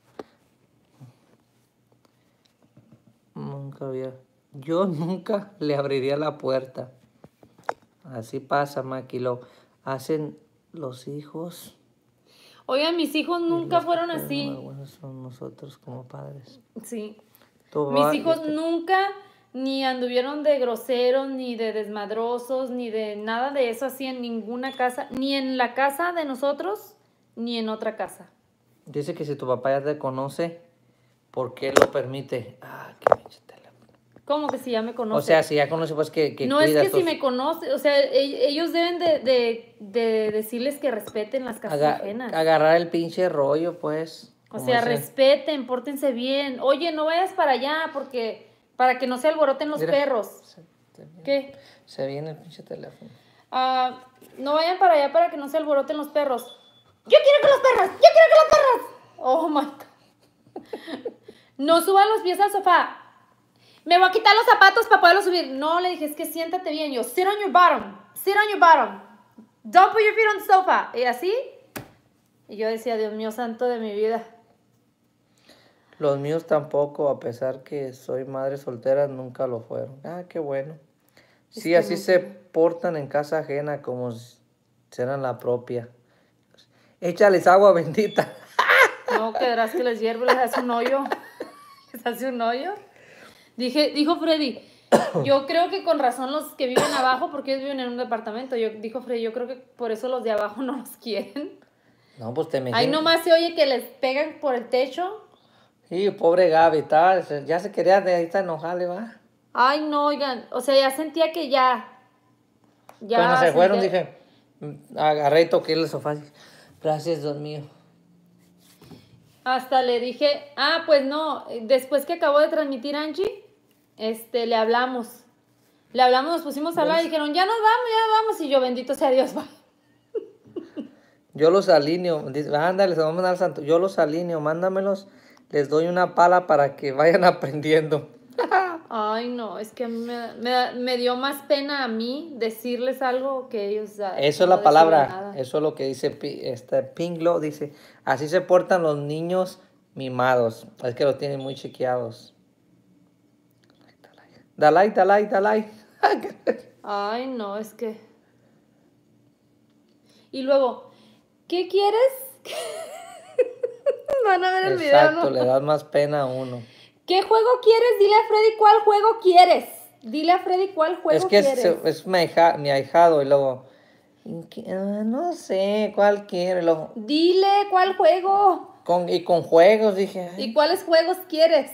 Nunca había, yo nunca le abriría la puerta. Así pasa, Maki, lo hacen los hijos. Oigan, mis hijos y nunca los que fueron fueron así. más buenos son nosotros como padres. Sí. Tu Mis papá, hijos este, nunca ni anduvieron de groseros, ni de desmadrosos, ni de nada de eso así en ninguna casa, ni en la casa de nosotros, ni en otra casa. Dice que si tu papá ya te conoce, ¿por qué lo permite? Ah, qué pinche teléfono. ¿Cómo que si ya me conoce? O sea, si ya conoce, pues que, que no es cuidas que si tus- me conoce, o sea, e- ellos deben de, de, de decirles que respeten las casas aga- ajenas. agarrar el pinche rollo, pues. O como sea, dicen. respeten, pórtense bien. Oye, no vayas para allá porque para que no se alboroten los Mira, perros. Se, se viene, ¿Qué? se viene el pinche teléfono. Ah, no vayan para allá para que no se alboroten los perros. Yo quiero que los perros, yo quiero que los perros. Oh my God. No suban los pies al sofá. Me voy a quitar los zapatos para poderlos subir. No, le dije, es que siéntate bien. Yo, sit on your bottom. Sit on your bottom. Don't put your feet on the sofa. Y así. Y yo decía, Dios mío santo de mi vida. Los míos tampoco, a pesar que soy madre soltera, nunca lo fueron. Ah, qué bueno. Es Sí, que así no se sé. portan en casa ajena como si eran la propia. Échales agua bendita. No, quedarás que les hierve, les hace un hoyo. Les hace un hoyo. Dije, dijo Freddy, yo creo que con razón los que viven abajo, porque ellos viven en un departamento, yo, dijo Freddy, yo creo que por eso los de abajo no los quieren. No, pues te me Ahí nomás se oye que les pegan por el techo. Sí, pobre Gaby, tal, se- ya se quería de ahí está enojada, va. Ay, no, oigan, o sea, ya sentía que ya. Ya Cuando se fueron sentía- dije, mm, agarré y toqué el sofá. Gracias, Dios mío. Hasta le dije, ah, pues no, después que acabó de transmitir Angie, este, le hablamos. Le hablamos, nos pusimos a hablar y dijeron, ya nos vamos, ya vamos. Y yo, bendito sea Dios, va. Yo los alineo, dice, ándale, se vamos a mandar al santo. Yo los alineo, mándamelos, les doy una pala para que vayan aprendiendo. Ay, no, es que a mí me, da- me, da- me dio más pena a mí decirles algo que ellos. ah, Eso es no la decirle palabra, nada. eso es lo que dice Pi- este Pinglo, dice, así se portan los niños mimados. Es que los tienen muy chiqueados. Da like, da like, da like. Ay, no, es que. Y luego, ¿qué quieres? Van a ver el video, Exacto, ¿no? le das más pena a uno. ¿Qué juego quieres? Dile a Freddy cuál juego quieres. Dile a Freddy cuál juego Es que es, quieres. es mi, ahija- mi ahijado y luego, ¿qué? Ah, no sé, ¿cuál quiero? Y luego, Dile cuál juego. con, y con juegos dije, ay, ¿Y cuáles juegos quieres?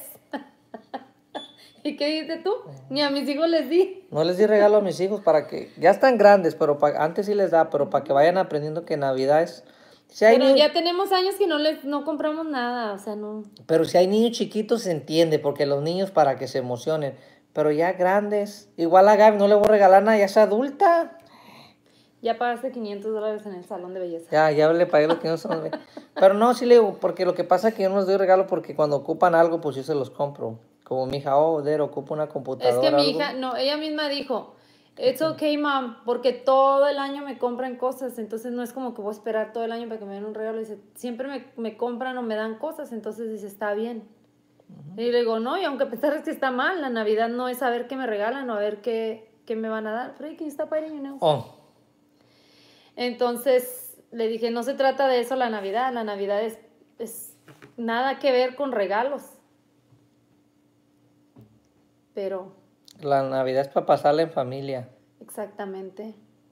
¿Y qué dices tú? Ni a mis hijos les di. no les di regalo a mis hijos para que, ya están grandes, pero pa- antes sí les da, pero para que vayan aprendiendo que Navidad es, si hay Pero ni- ya tenemos años que no les no compramos nada, o sea, no. pero si hay niños chiquitos se entiende, porque los niños para que se emocionen, pero ya grandes, igual a Gaby no le voy a regalar nada, ya es adulta. Ya pagaste quinientos dólares en el salón de belleza. Ya, ya le pagué los que no son. Pero no, sí le digo, porque lo que pasa es que yo no les doy regalo porque cuando ocupan algo, pues yo se los compro. Como mi hija, oh, Dero, ocupa una computadora. Es que mi algo. hija, no, ella misma dijo, it's okay, mom, porque todo el año me compran cosas, entonces no es como que voy a esperar todo el año para que me den un regalo. Dice, siempre me, me compran o me dan cosas, entonces dice, está bien. Y le digo, no, y aunque pensar que está mal, la Navidad no es saber qué me regalan o a ver qué, qué me van a dar. Freddy, can you stop biting your nails? Oh, Entonces le dije, no se trata de eso la Navidad, la Navidad es, es nada que ver con regalos. Pero, la Navidad es para pasarla en familia. exactamente.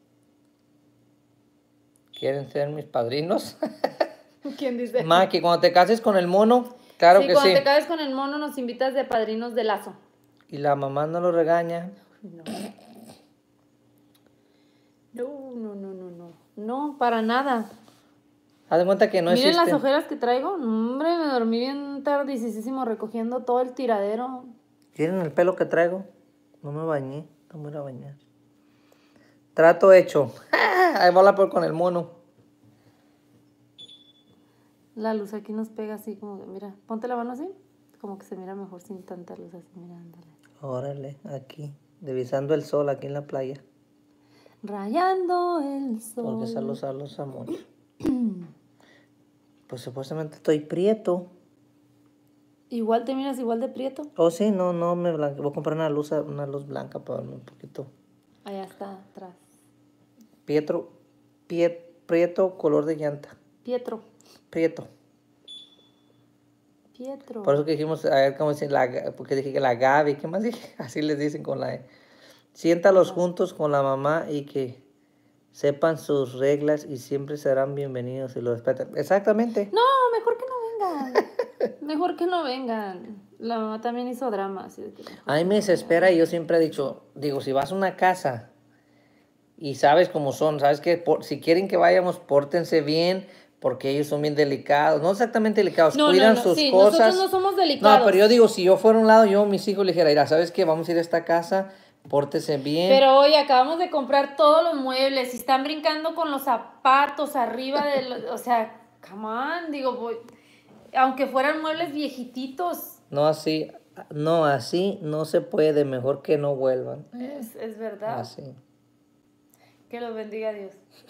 ¿Quieren ser mis padrinos? ¿Quién dice? Ma, que cuando te cases con el mono, claro sí, que cuando sí. te caes con el mono nos invitas de padrinos de lazo. Y la mamá no lo regaña. No. No, no, no, no, no. No, para nada. Haz de cuenta que no Miren existe. las ojeras que traigo. No, hombre, me dormí bien tardísimo recogiendo todo el tiradero. ¿Quieren el pelo que traigo? No me bañé, no me voy a bañar. Trato hecho. Ahí va la por con el mono. La luz aquí nos pega así como que, mira, ponte la mano así, como que se mira mejor sin tanta luz así, mira, ándale. Órale, aquí, divisando el sol aquí en la playa. Rayando el sol. Porque salos, salos, amor. Pues supuestamente estoy prieto. Igual te miras igual de prieto. Oh, sí, no, no, me blanque. Voy a comprar una luz, una luz blanca para verme un poquito. Allá está atrás. Pietro, Piet, prieto color de llanta. Pietro. Prieto. Pietro. Por eso que dijimos, a ver cómo dicen, la, porque dije que la Gaby, ¿qué más dije? Así les dicen con la E. Siéntalos juntos con la mamá y que sepan sus reglas y siempre serán bienvenidos y lo respetan. Exactamente. No, mejor que no vengan. Mejor que no vengan. La mamá también hizo drama. Así de que A mí me desespera y yo siempre he dicho, digo, si vas a una casa y sabes cómo son, sabes que por, si quieren que vayamos, pórtense bien, porque ellos son bien delicados, no exactamente delicados, no, cuidan no, no, sus sí, cosas. Nosotros no somos delicados. No, pero yo digo, si yo fuera a un lado, yo a mis hijos les dijera, mira, ¿sabes qué? Vamos a ir a esta casa, pórtese bien. Pero hoy acabamos de comprar todos los muebles y están brincando con los zapatos arriba de los, o sea, come on, digo, voy, aunque fueran muebles viejititos. No así, no así, no se puede, mejor que no vuelvan. Es, es verdad. Así. Que los bendiga Dios.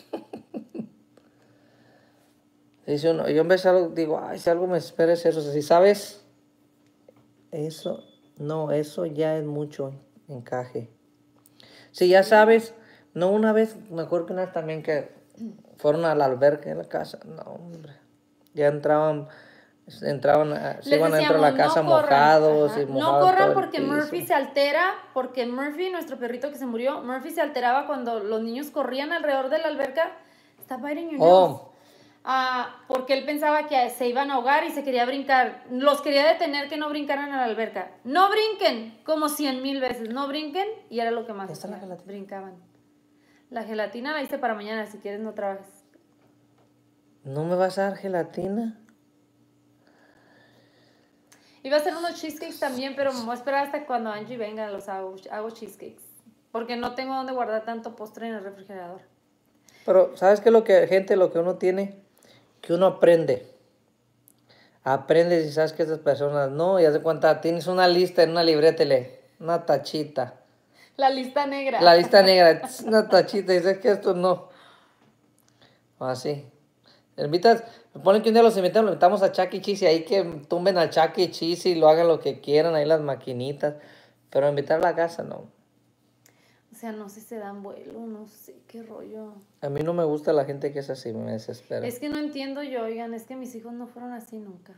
Dice uno, yo en vez de algo, digo, ay, si algo me espera es eso. Si sabes, eso, no, eso ya es mucho encaje. Si ya sabes, no una vez, me acuerdo que una vez también que fueron a la alberca de la casa, no, hombre, ya entraban, entraban, a- se Les iban adentro de la decíamos, casa no corran, mojados ajá. y No mojados todo corran el porque piso. Murphy se altera, porque Murphy, nuestro perrito que se murió, Murphy se alteraba cuando los niños corrían alrededor de la alberca. Stop biting your nails. Oh, Ah, porque él pensaba que se iban a ahogar y se quería brincar. Los quería detener que no brincaran a la alberca. No brinquen, como cien mil veces. No brinquen, y era lo que más ¿Esta es la hacían, gelatina? brincaban. La gelatina la hice para mañana, si quieres no trabajes. ¿no me vas a dar gelatina? Iba a hacer unos cheesecakes también, pero me voy a esperar hasta cuando Angie venga, los hago, hago cheesecakes. Porque no tengo dónde guardar tanto postre en el refrigerador. Pero, ¿sabes qué es lo que, gente, lo que uno tiene? Que uno aprende. Aprendes y sabes que esas personas no, y haz de cuenta, tienes una lista en una libreta, y le, una tachita. La lista negra. La lista negra, tss, una tachita, y sabes que esto no. Así. Invitas, ponen que un día los invitamos, los invitamos a Chuck E. Cheese y ahí que tumben al Chuck E. Cheese y lo hagan lo que quieran, ahí las maquinitas. Pero invitar a la casa, no. O sea, no sé si se dan vuelo, no sé qué rollo. A mí no me gusta la gente que es así, me desespera. Es que no entiendo yo, oigan, es que mis hijos no fueron así nunca.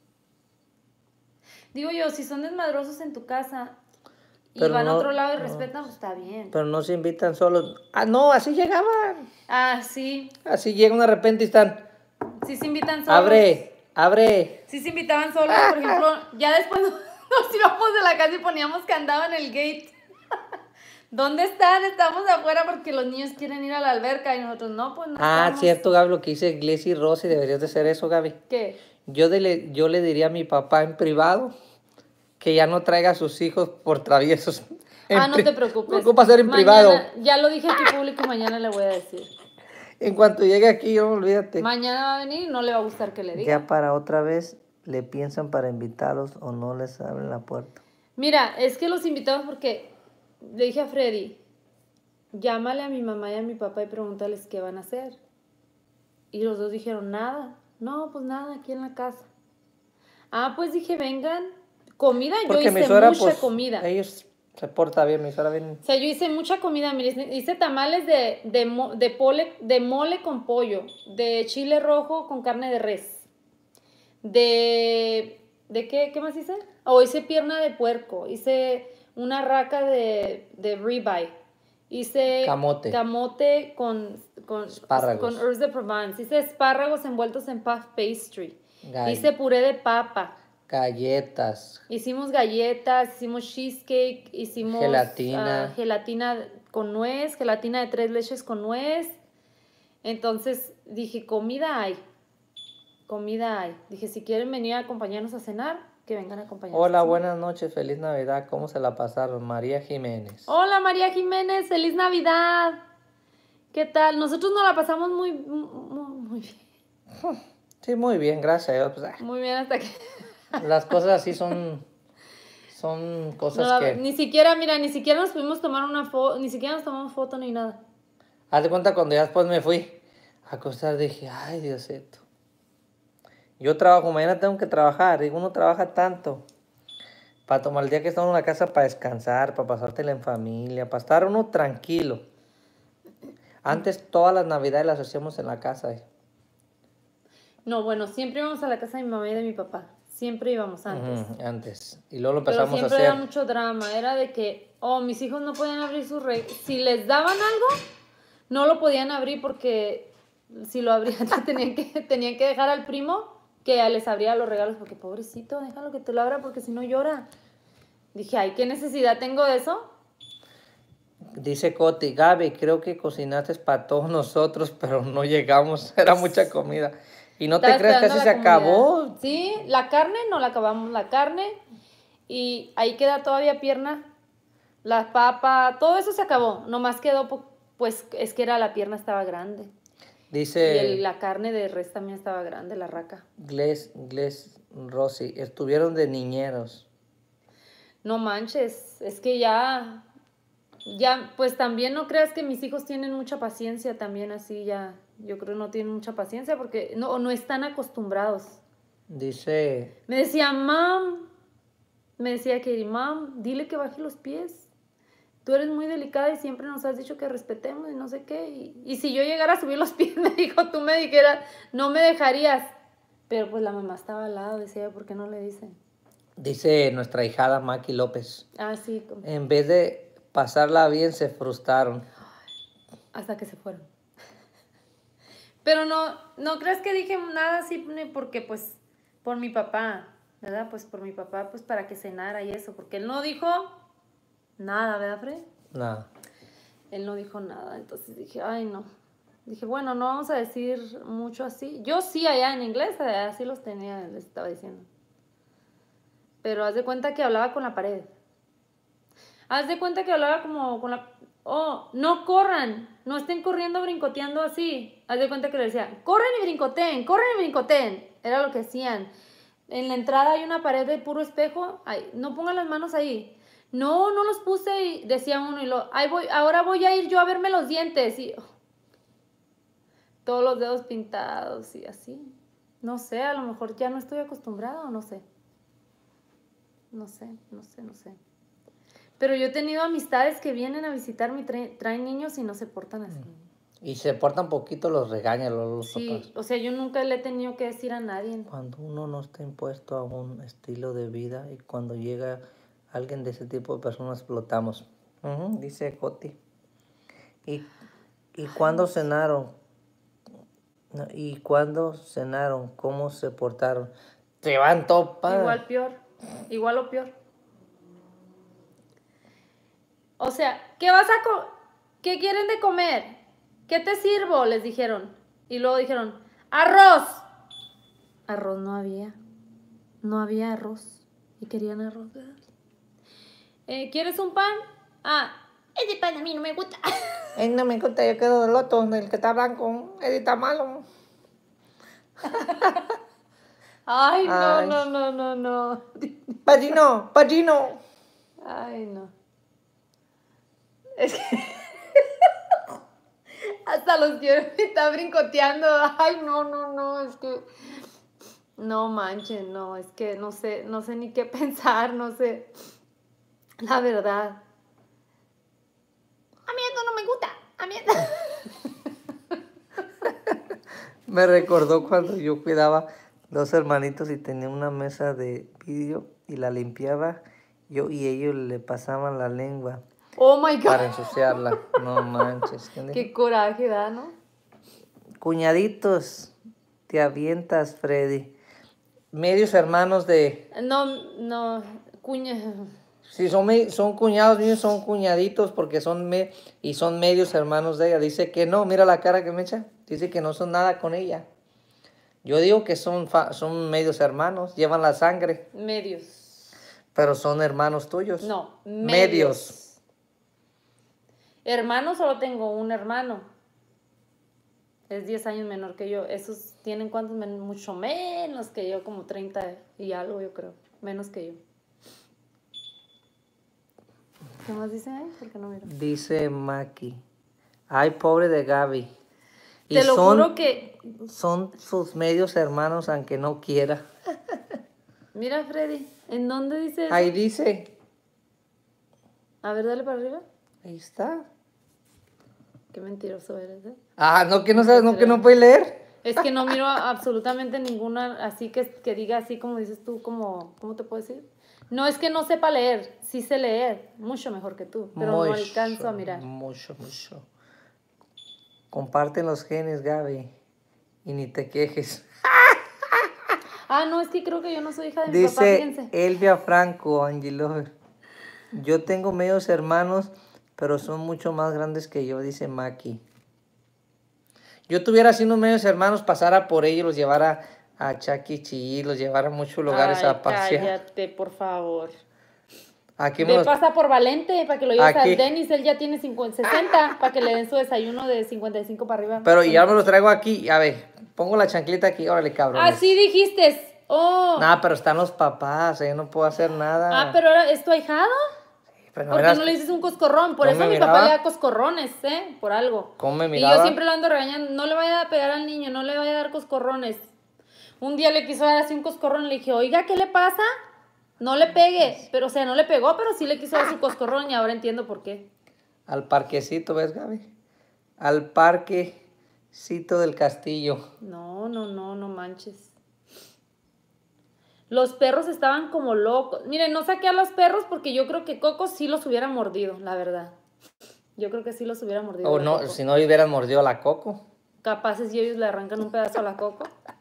Digo yo, si son desmadrosos en tu casa y Pero van no- a otro lado y no. respetan, pues está bien. Pero no se invitan solos. Ah, no, así llegaban. Ah, sí, Así llegan de repente y están, sí se invitan solos. abre, abre. Sí se invitaban solos, por ejemplo, ya después nos íbamos de la casa y poníamos candado en el gate. ¿Dónde están? Estamos afuera porque los niños quieren ir a la alberca y nosotros no, pues no Ah, estamos. cierto, Gaby, lo que dice Iglesia y Rosy, deberías de hacer eso, Gaby. ¿Qué? Yo, de- yo le diría a mi papá en privado que ya no traiga a sus hijos por traviesos. En Ah, no pri- te preocupes. Me ocupa hacer en Mañana- privado. Ya lo dije aquí público, mañana le voy a decir. En cuanto llegue aquí, no olvídate. Mañana va a venir y no le va a gustar que le diga. Ya para otra vez le piensan para invitarlos o no les abren la puerta. Mira, es que los invitamos porque le dije a Freddy, llámale a mi mamá y a mi papá y pregúntales qué van a hacer. Y los dos dijeron, nada. No, pues nada, aquí en la casa. Ah, pues dije, vengan. Comida, Porque yo mi hice suegra, mucha pues, comida. ellos se porta bien, mi suegra bien. O sea, yo hice mucha comida, mire, hice- hice tamales de, de, mo- de, pole, de mole con pollo, de chile rojo con carne de res, de... ¿De qué? ¿Qué más hice? Oh, hice pierna de puerco, hice una raca de, de ribeye, hice... Camote. Camote con... con Espárragos. Con herbs de Provence, hice espárragos envueltos en puff pastry, Gall- hice puré de papa. Galletas. Hicimos galletas, hicimos cheesecake, hicimos Gelatina. ah, gelatina con nuez, gelatina de tres leches con nuez. Entonces dije, comida hay, comida hay. Dije, si quieren venir a acompañarnos a cenar, que vengan a acompañarnos. Hola, a cenar. buenas noches, feliz Navidad. ¿Cómo se la pasaron? María Jiménez. Hola María Jiménez, feliz Navidad. ¿Qué tal? Nosotros nos la pasamos muy, muy, muy bien. Sí, muy bien, gracias a Dios. Pues, ah, Muy bien hasta que... las cosas así son, son cosas No, que... Ni siquiera, mira, ni siquiera nos pudimos tomar una foto, ni siquiera nos tomamos foto ni nada. Haz de cuenta cuando ya después me fui a acostar, dije, ay, Diosito. Yo trabajo, mañana tengo que trabajar. Digo, uno trabaja tanto. Para tomar el día que estamos en la casa, para descansar, para pasártela en familia, para estar uno tranquilo. Antes todas las navidades las hacíamos en la casa. eh. No, bueno, siempre íbamos a la casa de mi mamá y de mi papá. Siempre íbamos antes. Ujú, antes. Y luego lo Pero empezamos a siempre hacer. era mucho drama. Era de que, oh, mis hijos no podían abrir sus regalos. Si les daban algo, no lo podían abrir porque si lo abrían tenían que, tenían que dejar al primo que les abría los regalos. Porque pobrecito, déjalo que te lo abra porque si no llora. Dije, ay, ¿qué necesidad tengo de eso? Dice Coti, Gaby, creo que cocinaste para todos nosotros, pero no llegamos. Era mucha comida. ¿Y no te Estaba crees que esperando así la se comida. acabó? Sí, la carne, no la acabamos, la carne. Y ahí queda todavía pierna. La papa, todo eso se acabó. Nomás quedó, po- pues, es que era la pierna estaba grande. Y Dice el- la carne de res también estaba grande, la raca. Gles, Gles Rossi, estuvieron de niñeros. No manches, es que ya, ya, pues también no creas que mis hijos tienen mucha paciencia también así ya. Yo creo que no tienen mucha paciencia porque no, no están acostumbrados. Dice, Me decía, mam, me decía que, mam, dile que baje los pies. Tú eres muy delicada y siempre nos has dicho que respetemos y no sé qué. Y, y si yo llegara a subir los pies, me dijo, tú me dijeras, no me dejarías. Pero pues la mamá estaba al lado, decía, ¿por qué no le dicen? dice nuestra hijada Maki López, Ah, sí, como- en vez de pasarla bien, se frustraron. hasta que se fueron. Pero no, no crees que dije nada así porque pues por mi papá, ¿verdad? Pues por mi papá, pues para que cenara y eso, porque él no dijo nada, ¿verdad, Fred? Nada. Él no dijo nada, entonces dije, ay, no. Dije, bueno, no vamos a decir mucho así. Yo sí allá en inglés, así los tenía, les estaba diciendo. Pero haz de cuenta que hablaba con la pared. Haz de cuenta que hablaba como con la... Oh, no corran, no estén corriendo brincoteando así. Haz de cuenta que le decía, corren y brincoteen, corren y brincoteen. Era lo que hacían. En la entrada hay una pared de puro espejo. Ay, no pongan las manos ahí. No, no los puse, y decía uno. Y lo, Ay, voy, ahora voy a ir yo a verme los dientes. Y oh, todos los dedos pintados y así. No sé, a lo mejor ya no estoy acostumbrada o no sé. No sé, no sé, no sé. Pero yo he tenido amistades que vienen a visitarme y traen, traen niños y no se portan así. Y se portan poquito, los regañan los, los Sí, papás. o sea, yo nunca le he tenido que decir a nadie. Cuando uno no está impuesto a un estilo de vida y cuando llega alguien de ese tipo de personas, explotamos. Ujú, dice Coti. ¿Y, y cuándo cenaron? No, ¿Y cuándo cenaron? ¿Cómo se portaron? Se van topa. Igual peor, igual o peor. O sea, ¿qué vas a co ¿qué quieren de comer? ¿Qué te sirvo? Les dijeron. Y luego dijeron, ¡arroz! Arroz no había. No había arroz. Y querían arroz, ¿verdad? Eh, ¿Quieres un pan? Ah, ese pan a mí no me gusta. Ay, no me gusta, yo quedo del otro, del que está blanco. Ese está malo. Ay, no, Ay. no, no, no, no. Pagino, Pagino. Ay, no. Es que hasta los quiero, me está brincoteando. Ay, no, no, no, es que no manchen, no, es que no sé, no sé ni qué pensar, no sé. La verdad. A mí esto no me gusta. A mí esto. Me recordó cuando yo cuidaba dos hermanitos y tenía una mesa de vidrio y la limpiaba yo y ellos le pasaban la lengua Oh my God. para ensuciarla. No manches. ¿Quién dijo? Qué coraje da, ¿no? Cuñaditos, te avientas, Freddy. Medios hermanos de... No, no, cuña. Si son, me- son cuñados míos, son cuñaditos porque son me y son medios hermanos de ella. Dice que no, mira la cara que me echa. Dice que no son nada con ella. Yo digo que son, fa- son medios hermanos, llevan la sangre, Medios. pero son hermanos tuyos. No, medios. Medios. Hermano, solo tengo un hermano. Es diez años menor que yo. Esos tienen cuántos, Men- mucho menos que yo, como treinta y algo, yo creo. Menos que yo. ¿Qué más dice ahí? Porque no miro. Dice Maki. Ay, pobre de Gaby. Y Te lo son, juro que... son sus medios hermanos, aunque no quiera. Mira, Freddy, ¿en dónde dice eso? Ahí dice. A ver, dale para arriba. Ahí está. qué mentiroso eres, ¿eh? Ah, no, que no No sabes, te no, que creo. no puedes leer. Es que no miro absolutamente ninguna así que, que diga así como dices tú, como, ¿cómo te puedo decir? No es que no sepa leer, sí sé leer, mucho mejor que tú, pero no alcanzo a mirar. Mucho, mucho. Comparten los genes, Gaby. Y ni te quejes. Ah, no, es que creo que yo no soy hija de mi papá, Dice fíjense. Elvia Franco, Angelo. Yo tengo medios hermanos, pero son mucho más grandes que yo, dice Maki. Yo tuviera así unos medios hermanos, pasara por ellos, los llevara a Chuck E. Cheese, los llevara a muchos lugares Ay, a pasear. cállate, por favor. Aquí me Ve, los... pasa por Valente para que lo lleves Aquí. al Denis, él ya tiene cincuenta, sesenta, para que le den su desayuno de cincuenta y cinco para arriba. Pero ya me los traigo aquí. A ver, pongo la chancleta aquí. Órale, cabrones. Así dijiste. Oh. No, pero están los papás. Yo no puedo hacer nada. Ah, pero ahora, ¿es tu ahijado? Pero ¿Por qué no le dices un coscorrón? Por eso mi papá le da coscorrones, ¿eh? Por algo. ¿Cómo me Y miraba? yo siempre lo ando regañando. No le vaya a pegar al niño, no le vaya a dar coscorrones. Un día le quiso dar así un coscorrón. Le dije, oiga, ¿qué le pasa? No le pegue. Pero, o sea, no le pegó, pero sí le quiso dar su coscorrón y ahora entiendo por qué. Al parquecito, ¿ves, Gaby? Al parquecito del castillo. No, no, no, no manches. Los perros estaban como locos. Miren, no saqué a los perros porque yo creo que Coco sí los hubiera mordido, la verdad. Yo creo que sí los hubiera mordido. O no, Coco. Si no hubieran mordido a la Coco. Capaces y ellos le arrancan un pedazo a la Coco.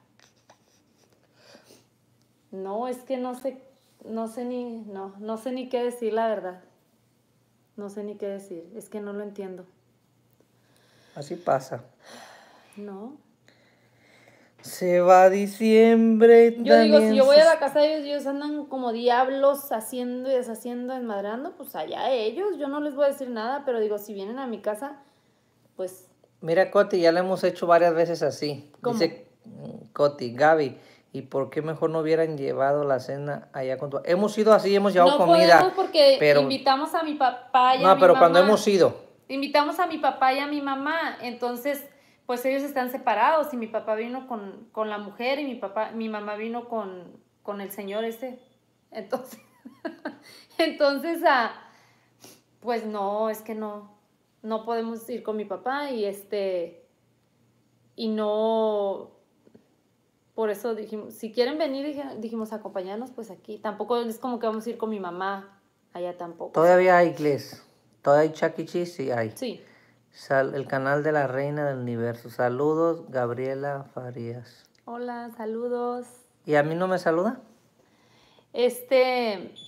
No, es que no sé, no sé ni, no, no sé ni qué decir, la verdad. No sé ni qué decir, es que no lo entiendo. Así pasa. No. Se va diciembre. Yo digo, si yo voy a la casa de ellos, ellos andan como diablos haciendo y deshaciendo, desmadrando, pues allá ellos, yo no les voy a decir nada, pero digo, si vienen a mi casa, pues... Mira, Coti, ya lo hemos hecho varias veces así. ¿Cómo? Dice Coti, Gaby, ¿y por qué mejor no hubieran llevado la cena allá con tu... Hemos ido así, hemos llevado no comida. No podemos porque pero... invitamos a mi papá y no, a mi pero mamá. cuando hemos ido. Invitamos a mi papá y a mi mamá, entonces... pues ellos están separados y mi papá vino con, con la mujer y mi papá, mi mamá vino con, con el señor ese. Entonces, entonces, ah, pues no, es que no, no podemos ir con mi papá y este, y no, por eso dijimos, si quieren venir, dijimos acompañarnos, pues aquí. Tampoco es como que vamos a ir con mi mamá, allá tampoco. Todavía hay inglés, todavía hay Chuck E. Cheese, sí hay. Sí. Sal, el canal de la reina del universo. Saludos, Gabriela Farías. Hola, saludos. ¿Y a mí no me saluda? Este...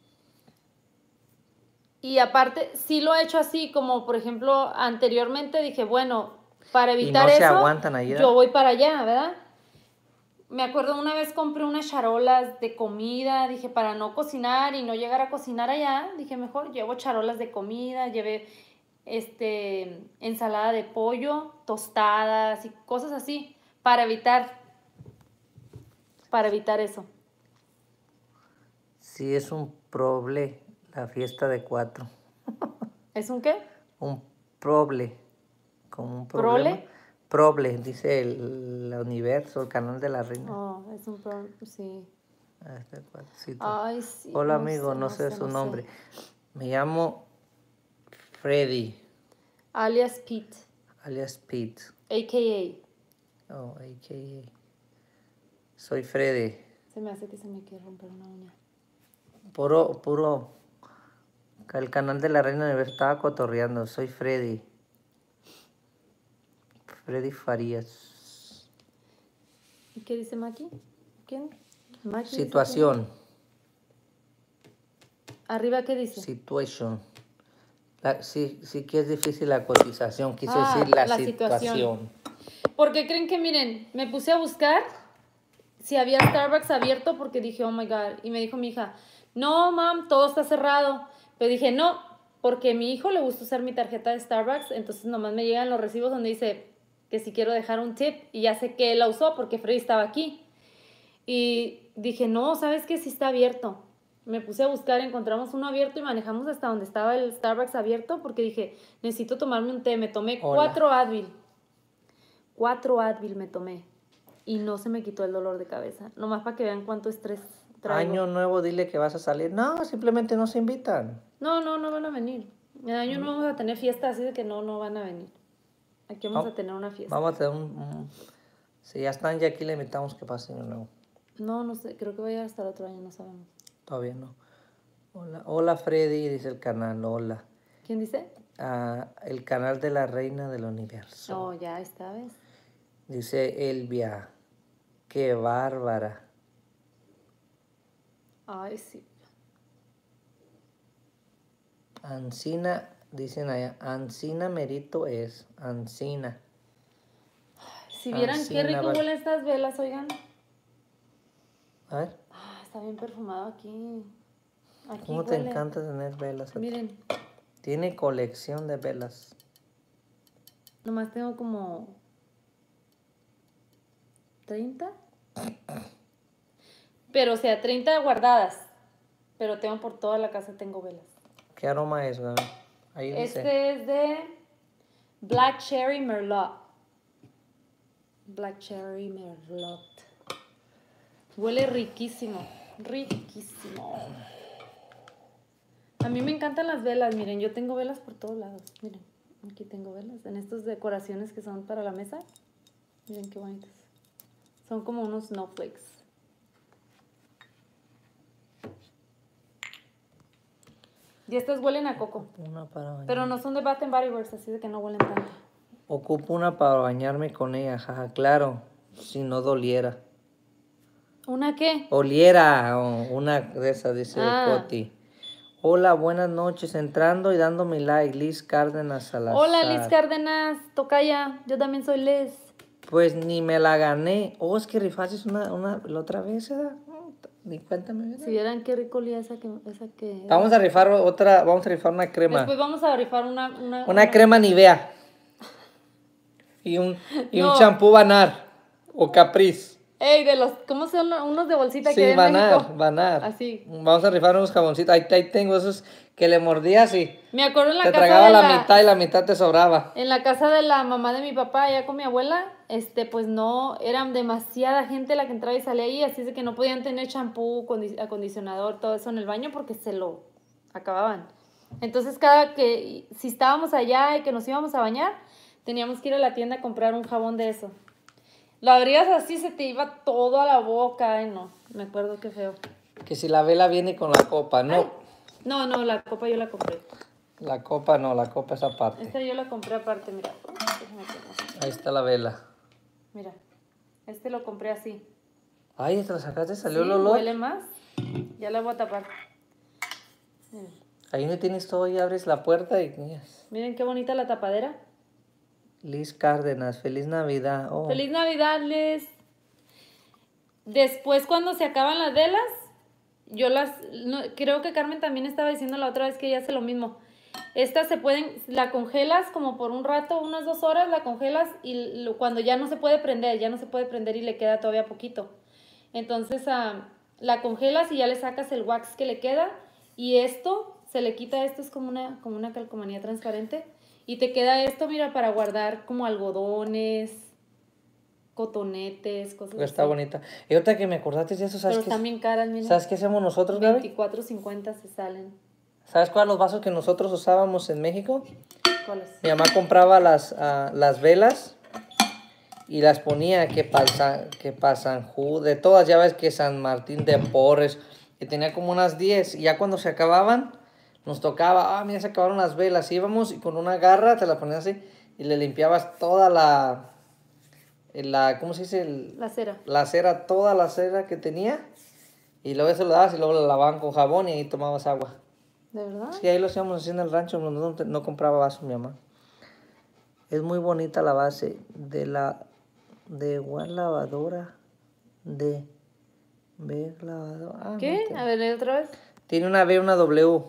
Y aparte, sí lo he hecho así, como por ejemplo, anteriormente dije, bueno, para evitar eso, y no se aguantan allá. Yo voy para allá, ¿verdad? Me acuerdo una vez compré unas charolas de comida, dije, para no cocinar y no llegar a cocinar allá, dije, mejor llevo charolas de comida, llevé... este, ensalada de pollo, tostadas y cosas así, para evitar, para evitar eso. Sí, es un proble, la fiesta de cuatro. ¿Es un qué? Un proble, como un problema. ¿Prole? Proble, dice el, el universo, el canal de la reina. Oh, es un proble, sí. Este Ay, sí. Hola, no amigo, sé, no, no sé, sé su no nombre. Sé. Me llamo Freddy. Alias Pete. Alias Pete. A K A. Oh, A K A. Soy Freddy. Se me hace que se me quiere romper una uña. Puro, puro. El canal de la reina universo estaba cotorreando. Soy Freddy. Freddy Farías. ¿Y qué dice Maki? ¿Quién? Maki. Situación. ¿Arriba qué dice? Situation. La, sí, sí que es difícil la cotización, quiso ah, decir la, la situación. situación. Porque creen que, miren, me puse a buscar si había Starbucks abierto porque dije, oh my God. Y me dijo mi hija, no, mam, todo está cerrado. Pero dije, no, porque a mi hijo le gusta usar mi tarjeta de Starbucks, entonces nomás me llegan los recibos donde dice que si quiero dejar un tip y ya sé que él la usó porque Freddy estaba aquí. Y dije, no, ¿sabes qué? Sí está abierto. Me puse a buscar, encontramos uno abierto y manejamos hasta donde estaba el Starbucks abierto porque dije, necesito tomarme un té. Me tomé Hola. cuatro Advil. Cuatro Advil me tomé. Y no se me quitó el dolor de cabeza. Nomás para que vean cuánto estrés traigo. Año nuevo, dile que vas a salir. No, simplemente no se invitan. No, no, no van a venir. En año nuevo vamos a tener fiesta, así de que no, no van a venir. Aquí vamos Oh, a tener una fiesta. Vamos a tener un... un- si ya están ya aquí, le invitamos que pasen de nuevo. No, no sé, creo que vaya hasta el otro año, no sabemos. Todavía no. Hola, hola Freddy, dice el canal, hola. ¿Quién dice? Ah, el canal de la reina del universo. Oh, ya esta vez. Dice Elvia, qué bárbara. Ay, sí. Ancina, dicen allá, Ancina Merito es, Ancina. Si vieran Ancina, qué rico vale. huelen estas velas, oigan. A ver, Ah, está bien perfumado aquí. Aquí ¿cómo te huele. encanta tener velas? a ti? Miren, Tiene colección de velas. nomás tengo como treinta. Pero, o sea, treinta guardadas. Pero tengo por toda la casa, tengo velas. ¿Qué aroma es, Gaby? Ahí dice. Este es de Black Cherry Merlot. Black Cherry Merlot. Huele riquísimo, riquísimo. A mí me encantan las velas, miren, yo tengo velas por todos lados. Miren, aquí tengo velas en estas decoraciones que son para la mesa. Miren qué bonitas. Son como unos snowflakes. Y estas huelen a coco. Una para bañar. Pero no son de Bath and Body Works, así de que no huelen tanto. Ocupo una para bañarme con ella, jaja, claro, si no doliera. ¿Una qué? Oliera, oh, una de esas, dice Ah. Coti. Hola, buenas noches, entrando y dando mi like, Liz Cárdenas Salazar. Hola, Liz Cárdenas, tocaya. Yo también soy Liz. Pues ni me la gané. Oh, es que rifaste una, una, la otra vez, ¿verdad? Ni cuéntame, ¿verdad? Si vieran qué rico olía esa que... Esa que Vamos a rifar otra, vamos a rifar una crema. Después vamos a rifar una... Una, Una crema Nivea. Y un, y un No. champú Banar o Caprice. Ey, de los... ¿Cómo son unos de bolsita que Sí, hay en Banar, México? Banar. Así. Vamos a rifar unos jaboncitos. Ahí, ahí tengo esos que le mordías y Me acuerdo en la te casa tragaba de la, la... mitad y la mitad te sobraba. En la casa de la mamá de mi papá, allá con mi abuela, este, pues no, eran demasiada gente la que entraba y salía ahí, así es de que no podían tener champú, condi- acondicionador, todo eso en el baño porque se lo acababan. Entonces, cada que, si estábamos allá y que nos íbamos a bañar, teníamos que ir a la tienda a comprar un jabón de eso. Lo abrías así, se te iba todo a la boca, ay no, me acuerdo qué feo. Que si la vela viene con la copa, no. Ay. No, no, la copa yo la compré. La copa no, la copa es aparte. Esta yo la compré aparte, mira. Déjame que no. Ahí está la vela. Mira, este lo compré así. Ay, te la sacaste, salió Sí, el olor. huele más. Ya la voy a tapar. Miren, Ahí no tienes todo y abres la puerta y... miren qué bonita la tapadera. Liz Cárdenas, feliz Navidad. Oh. ¡Feliz Navidad, Liz! Después, cuando se acaban las velas, yo las... no, creo que Carmen también estaba diciendo la otra vez que ella hace lo mismo. Estas se pueden... La congelas como por un rato, unas dos horas, la congelas y lo- cuando ya no se puede prender, ya no se puede prender y le queda todavía poquito. Entonces, ah, la congelas y ya le sacas el wax que le queda y esto, se le quita esto, es como una, como una calcomanía transparente y te queda esto, mira, para guardar como algodones, cotonetes, cosas Está así. bonita. Y ahorita que me acordaste de eso, ¿sabes Pero qué? están bien caras, miren. ¿Sabes qué hacemos nosotros, Gaby? veinticuatro cincuenta se salen. ¿Sabes cuáles los vasos que nosotros usábamos en México? ¿Cuáles? Mi mamá compraba las, ah, las velas y las ponía que para que pa San Judas, de todas, ya ves que San Martín de Porres, que tenía como unas diez, y ya cuando se acababan, nos tocaba, ah, mira, se acabaron las velas, íbamos y con una garra te la ponías así y le limpiabas toda la, la ¿cómo se dice? El, La cera. la cera, toda la cera que tenía, y luego eso lo dabas y luego la lavaban con jabón y ahí tomabas agua. ¿De verdad? Sí, ahí lo hacíamos así en el rancho, no, no, no compraba vasos mi mamá. Es muy bonita la base de la de igual lavadora de ver lavadora. Ah, ¿Qué? no, A ver, otra vez. tiene una B, una W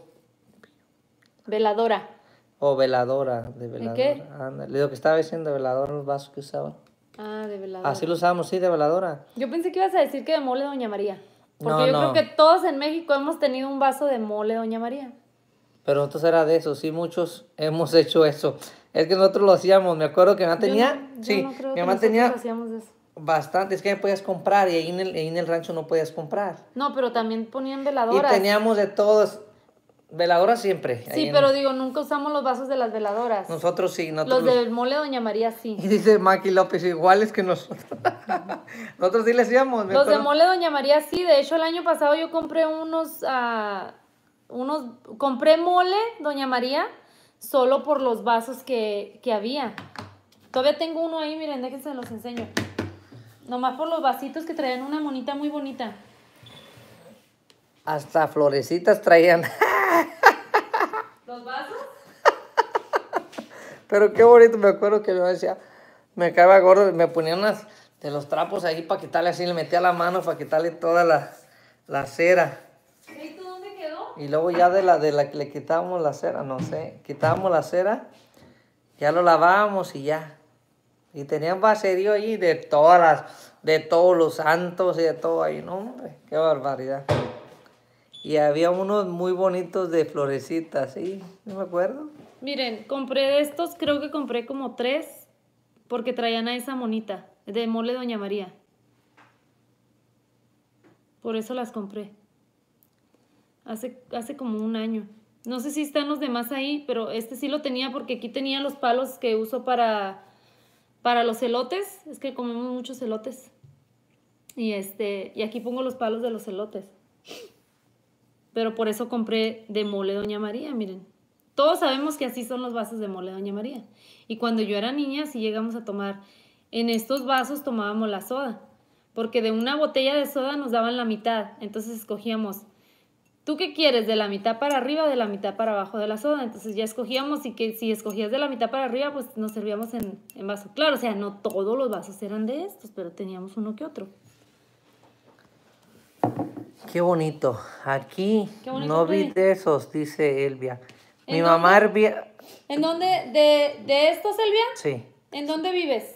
Veladora. o veladora de veladora. qué? Ándale, lo que estaba diciendo veladora en los vasos que usaba. Ah, de veladora. Así lo usábamos, sí, de veladora. Yo pensé que ibas a decir que de mole Doña María. Porque No, yo no. creo que todos en México hemos tenido un vaso de mole Doña María. Pero entonces era de eso, sí, muchos hemos hecho eso. Es que nosotros lo hacíamos, me acuerdo que mi mamá tenía, Yo no, yo sí, no creo mi que mamá nosotros tenía hacíamos eso. bastante, es que podías comprar y ahí en el, ahí en el rancho no podías comprar. No, pero también ponían Y veladoras. teníamos de todos, Veladora siempre. Sí, en... pero digo, nunca usamos los vasos de las veladoras. Nosotros sí. Nosotros... Los del mole Doña María sí. Y dice Maki López, iguales que nosotros. Nosotros sí le hacíamos. Los de mole Doña María sí. De hecho, el año pasado yo compré unos, uh, unos, compré mole Doña María solo por los vasos que, que había. Todavía tengo uno ahí, miren, déjense los enseño. Nomás por los vasitos que traían una monita muy bonita. Hasta florecitas traían. ¿Los vasos? Pero qué bonito, me acuerdo que yo decía, me caía gordo, me ponía unas de los trapos ahí para quitarle así, le metía la mano para quitarle toda la, la cera. ¿Y tú dónde quedó? Y luego ya de la, de la que le quitábamos la cera, no sé, quitábamos la cera, ya lo lavábamos y ya. Y tenían vaserío ahí de todas las, de todos los santos y de todo ahí, no hombre, qué barbaridad. Y había unos muy bonitos de florecitas, ¿sí? No me acuerdo. Miren, compré de estos, creo que compré como tres, porque traían a esa monita, de mole Doña María. Por eso las compré. Hace, hace como un año. No sé si están los demás ahí, pero este sí lo tenía porque aquí tenía los palos que uso para, para los elotes. Es que comemos muchos elotes. Y, este, y aquí pongo los palos de los elotes. Pero por eso compré de mole Doña María, miren. Todos sabemos que así son los vasos de mole Doña María. Y cuando yo era niña, sí llegamos a tomar, en estos vasos tomábamos la soda. Porque de una botella de soda nos daban la mitad. Entonces escogíamos, ¿tú qué quieres? ¿De la mitad para arriba o de la mitad para abajo de la soda? Entonces ya escogíamos y que si escogías de la mitad para arriba, pues nos servíamos en, en vaso. Claro, o sea, no todos los vasos eran de estos, pero teníamos uno que otro. Qué bonito. Aquí Qué bonito no que... vi de esos, dice Elvia. Mi ¿En mamá dónde? hervía... ¿En dónde? ¿De, de estos, Elvia? Sí. ¿En dónde vives?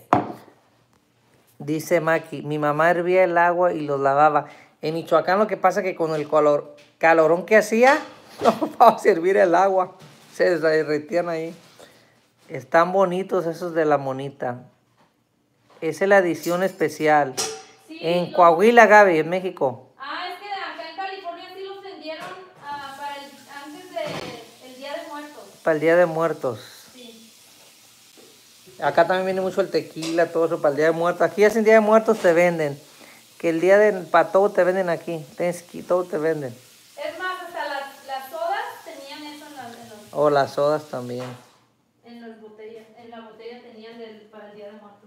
Dice Maki, mi mamá hervía el agua y los lavaba. En Michoacán lo que pasa es que con el calor, calorón que hacía, no para servir el agua. Se derretían ahí. Están bonitos esos de la monita. Esa es la edición especial. Sí, en los... Coahuila, Gaby, en México. Ah, es que acá en California sí los vendieron uh, para el, antes del Día de Muertos. Para el Día de Muertos. Sí. Acá también viene mucho el tequila, todo eso para el Día de Muertos. Aquí hacen Día de Muertos, te venden. Que el día de para todo te venden aquí. Tensky, todo te venden. Es más, hasta las, las sodas tenían eso en, la, en los... O las sodas también. En las botellas, en la botella tenían del, para el Día de Muertos.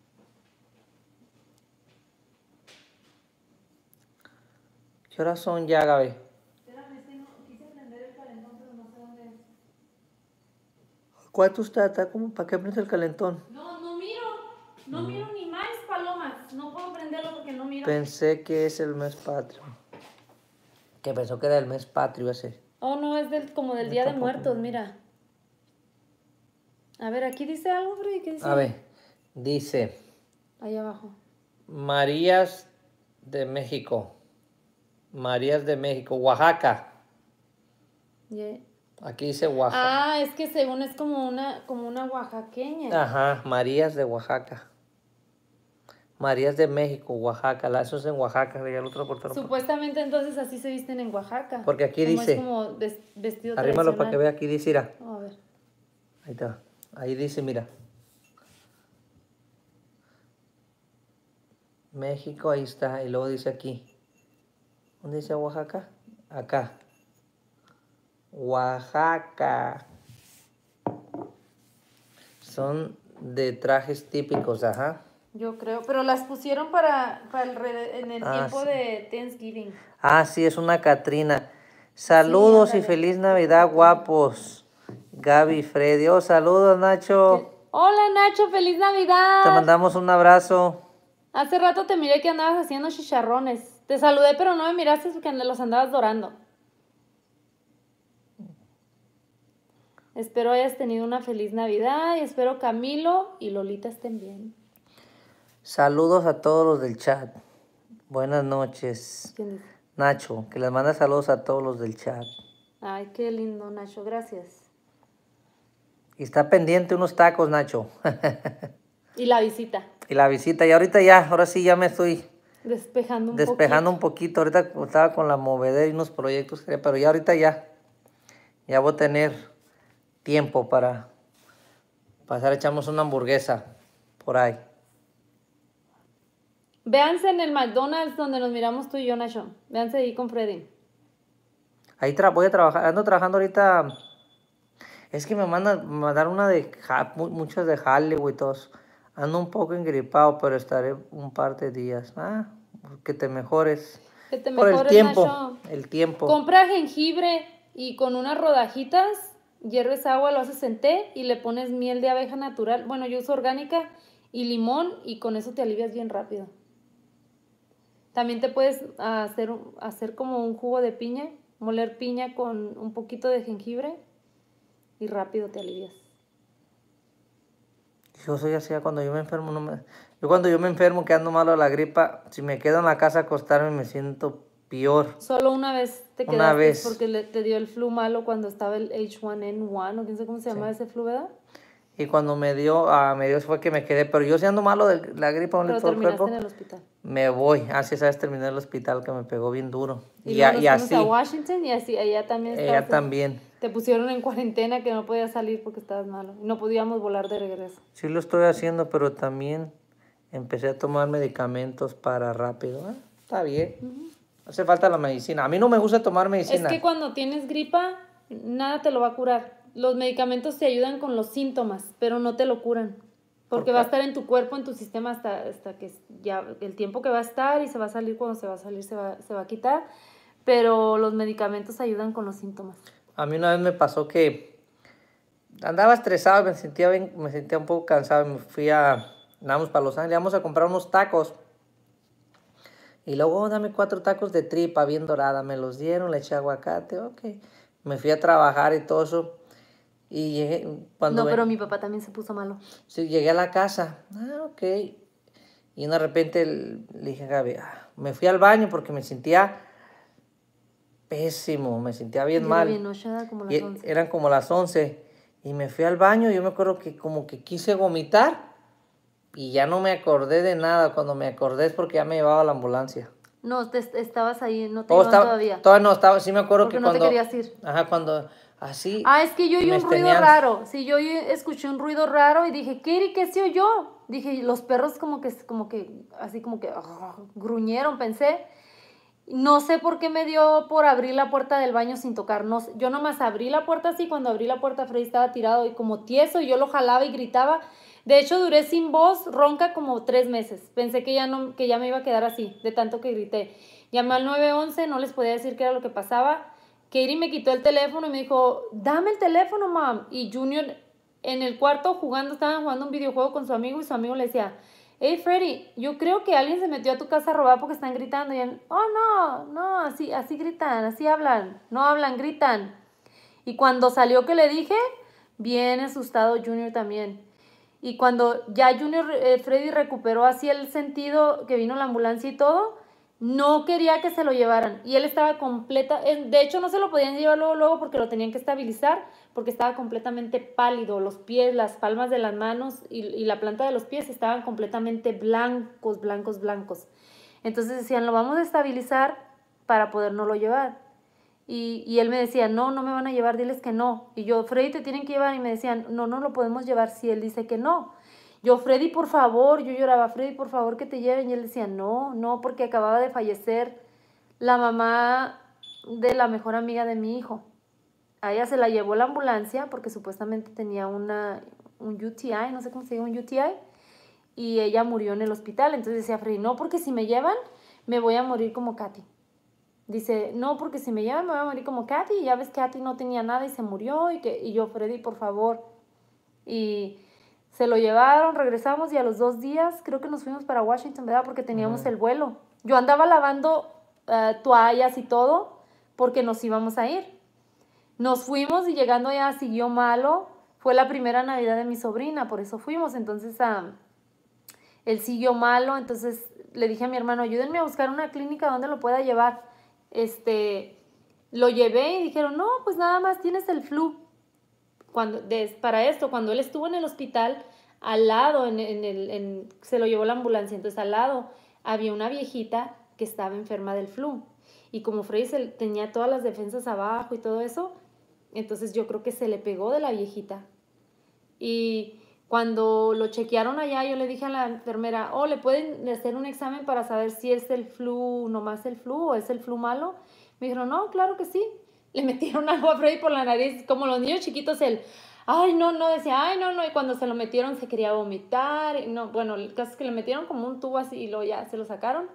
¿Qué horas son ya, Gaby? Espérame, es que no, quise prender el calentón, pero no sé dónde es. ¿Cuánto está? ¿Está como para qué prendes el calentón? No, no miro. No mm. miro ni más palomas. No puedo prenderlo porque no miro. Pensé que es el mes patrio. Que pensó que era el mes patrio ese. Oh, no, es del, como del Yo Día de Muertos, mira. A ver, aquí dice algo, Freddy. ¿Qué dice? A ver, dice... Ahí abajo. Marías de México. Marías de México, Oaxaca. Yeah. Aquí dice Oaxaca. Ah, es que según es como una, como una oaxaqueña. Ajá, Marías de Oaxaca. Marías de México, Oaxaca. La eso es en Oaxaca, ya el otro portero. Supuestamente entonces así se visten en Oaxaca. Porque aquí como dice. Es como vestido arrímalo para que vea, aquí dice, mira. Oh, a ver. Ahí está. Ahí dice, mira. México, ahí está. Y luego dice aquí. ¿Dónde dice Oaxaca? Acá. Oaxaca. Son de trajes típicos, ajá. Yo creo, pero las pusieron para, para el re, en el ah, tiempo sí. de Thanksgiving. Ah, sí, es una Catrina. Saludos sí, y feliz Navidad, guapos. Gaby, Freddy. Oh, saludos, Nacho. ¿Qué? Hola, Nacho, feliz Navidad. Te mandamos un abrazo. Hace rato te miré que andabas haciendo chicharrones. Te saludé, pero no me miraste porque los andabas dorando. Espero hayas tenido una feliz Navidad y espero Camilo y Lolita estén bien. Saludos a todos los del chat. Buenas noches. ¿Quién dice? Nacho, que les manda saludos a todos los del chat. Ay, qué lindo, Nacho, gracias. Y está pendiente unos tacos, Nacho. Y la visita. Y la visita. Y ahorita ya, ahora sí ya me estoy... Despejando un Despejando poquito. un poquito. Ahorita estaba con la movedera y unos proyectos, pero ya ahorita ya. Ya voy a tener tiempo para pasar, echamos una hamburguesa por ahí. Véanse en el McDonald's donde nos miramos tú y yo, Nacho. Véanse ahí con Freddy. Ahí tra voy a trabajar, ando trabajando ahorita. Es que me mandan mandar una de muchas de Hollywood y todos. Ando un poco engripado, pero estaré un par de días. Ah, que te mejores. Que te Por mejores, el tiempo, Nacho. el tiempo. Compra jengibre y con unas rodajitas hierves agua, lo haces en té y le pones miel de abeja natural. Bueno, yo uso orgánica y limón y con eso te alivias bien rápido. También te puedes hacer, hacer como un jugo de piña, moler piña con un poquito de jengibre y rápido te alivias. Yo soy así, cuando yo me enfermo, no me... Yo cuando yo me enfermo, que ando malo de la gripa, si me quedo en la casa a acostarme me siento peor. Solo una vez te quedaste Una vez. porque le, te dio el flu malo cuando estaba el H uno N uno o quién sé cómo se llama sí. ese flu, ¿verdad? Y cuando me dio, uh, me dio fue que me quedé, pero yo si ando malo de la gripa, pero todo terminaste el cuerpo, en el hospital. Me voy, así sabes, terminé en el hospital que me pegó bien duro. Y, y, luego a, nos y fuimos así. a Washington y así, allá también Ella estabas, también. Te pusieron en cuarentena que no podías salir porque estabas malo. No podíamos volar de regreso. Sí lo estoy haciendo, pero también empecé a tomar medicamentos para rápido. ¿Eh? Está bien. Uh-huh. Hace falta la medicina. A mí no me gusta tomar medicina. Es que cuando tienes gripa, nada te lo va a curar. Los medicamentos te ayudan con los síntomas, pero no te lo curan. Porque ¿Por va a estar en tu cuerpo, en tu sistema, hasta, hasta que ya el tiempo que va a estar y se va a salir, cuando se va a salir se va, se va a quitar. Pero los medicamentos ayudan con los síntomas. A mí una vez me pasó que andaba estresado, me sentía, bien, me sentía un poco cansado. Me fui a, andamos para Los Ángeles, vamos a comprar unos tacos. Y luego, oh, dame cuatro tacos de tripa bien dorada. Me los dieron, le eché aguacate, ok. Me fui a trabajar y todo eso. Y llegué, cuando no, pero ven, mi papá también se puso malo. Sí, llegué a la casa. Ah, ok. Y de repente le dije a Gaby, ah, me fui al baño porque me sentía pésimo, me sentía bien Yo mal. Bien nochada, como las y once. Eran como las once. Y me fui al baño y yo me acuerdo que como que quise vomitar. Y ya no me acordé de nada. Cuando me acordé es porque ya me llevaba a la ambulancia. No, te, estabas ahí, no te oh, iban estaba, todavía. Todavía no, estaba, sí me acuerdo porque que no cuando... no te querías ir. Ajá, cuando así... Ah, es que yo oí un ruido tenían... raro. Sí, yo oí, escuché un ruido raro y dije, ¿qué, qué se oyó? Dije, los perros como que, como que, así como que, oh, gruñeron, pensé. No sé por qué me dio por abrir la puerta del baño sin tocar. No, yo nomás abrí la puerta así, cuando abrí la puerta Freddy estaba tirado y como tieso y yo lo jalaba y gritaba. De hecho, duré sin voz, ronca como tres meses. Pensé que ya, no, que ya me iba a quedar así, de tanto que grité. Llamé al nueve once, no les podía decir qué era lo que pasaba. Katie me quitó el teléfono y me dijo, dame el teléfono, mam. Y Junior en el cuarto jugando, estaban jugando un videojuego con su amigo y su amigo le decía, hey Freddy, yo creo que alguien se metió a tu casa a robar porque están gritando. Y él, oh no, no, así, así gritan, así hablan, no hablan, gritan. Y cuando salió que le dije, bien asustado Junior también. Y cuando ya Junior, eh, Freddy recuperó así el sentido, que vino la ambulancia y todo, no quería que se lo llevaran. Y él estaba completa, de hecho no se lo podían llevar luego, luego porque lo tenían que estabilizar, porque estaba completamente pálido. Los pies, las palmas de las manos y, y la planta de los pies estaban completamente blancos, blancos, blancos. Entonces decían, lo vamos a estabilizar para podernoslo llevar. Y, y él me decía, no, no me van a llevar, diles que no. Y yo, Freddy, te tienen que llevar. Y me decían, no, no lo podemos llevar si él dice que no. Yo, Freddy, por favor, yo lloraba, Freddy, por favor, que te lleven. Y él decía, no, no, porque acababa de fallecer la mamá de la mejor amiga de mi hijo. A ella se la llevó la ambulancia porque supuestamente tenía una, un U T I, no sé cómo se llama, un U T I. Y ella murió en el hospital. Entonces decía Freddy, no, porque si me llevan, me voy a morir como Katy. Dice, no, porque si me llevan me voy a morir como Katy. Y ya ves, Katy no tenía nada y se murió. Y, que, y yo, Freddy, por favor. Y se lo llevaron, regresamos y a los dos días creo que nos fuimos para Washington, ¿verdad? Porque teníamos uh-huh. el vuelo. Yo andaba lavando uh, toallas y todo porque nos íbamos a ir. Nos fuimos y llegando allá siguió malo. Fue la primera Navidad de mi sobrina, por eso fuimos. Entonces, uh, él siguió malo. Entonces le dije a mi hermano, ayúdenme a buscar una clínica donde lo pueda llevar. Este, lo llevé y dijeron, no, pues nada más tienes el flu. Cuando, de, para esto, cuando él estuvo en el hospital, al lado, en, en el, en, se lo llevó la ambulancia, entonces al lado había una viejita que estaba enferma del flu. Y como Freddy se, tenía todas las defensas abajo y todo eso, Entonces yo creo que se le pegó de la viejita. Y cuando lo chequearon allá, yo le dije a la enfermera, oh, ¿le pueden hacer un examen para saber si es el flu, nomás el flu o es el flu malo? Me dijeron, no, claro que sí. Le metieron algo a Freddy por la nariz, como los niños chiquitos, él, ay, no, no, decía, ay, no, no, y cuando se lo metieron se quería vomitar, y no, bueno, el caso es que le metieron como un tubo así y luego ya se lo sacaron,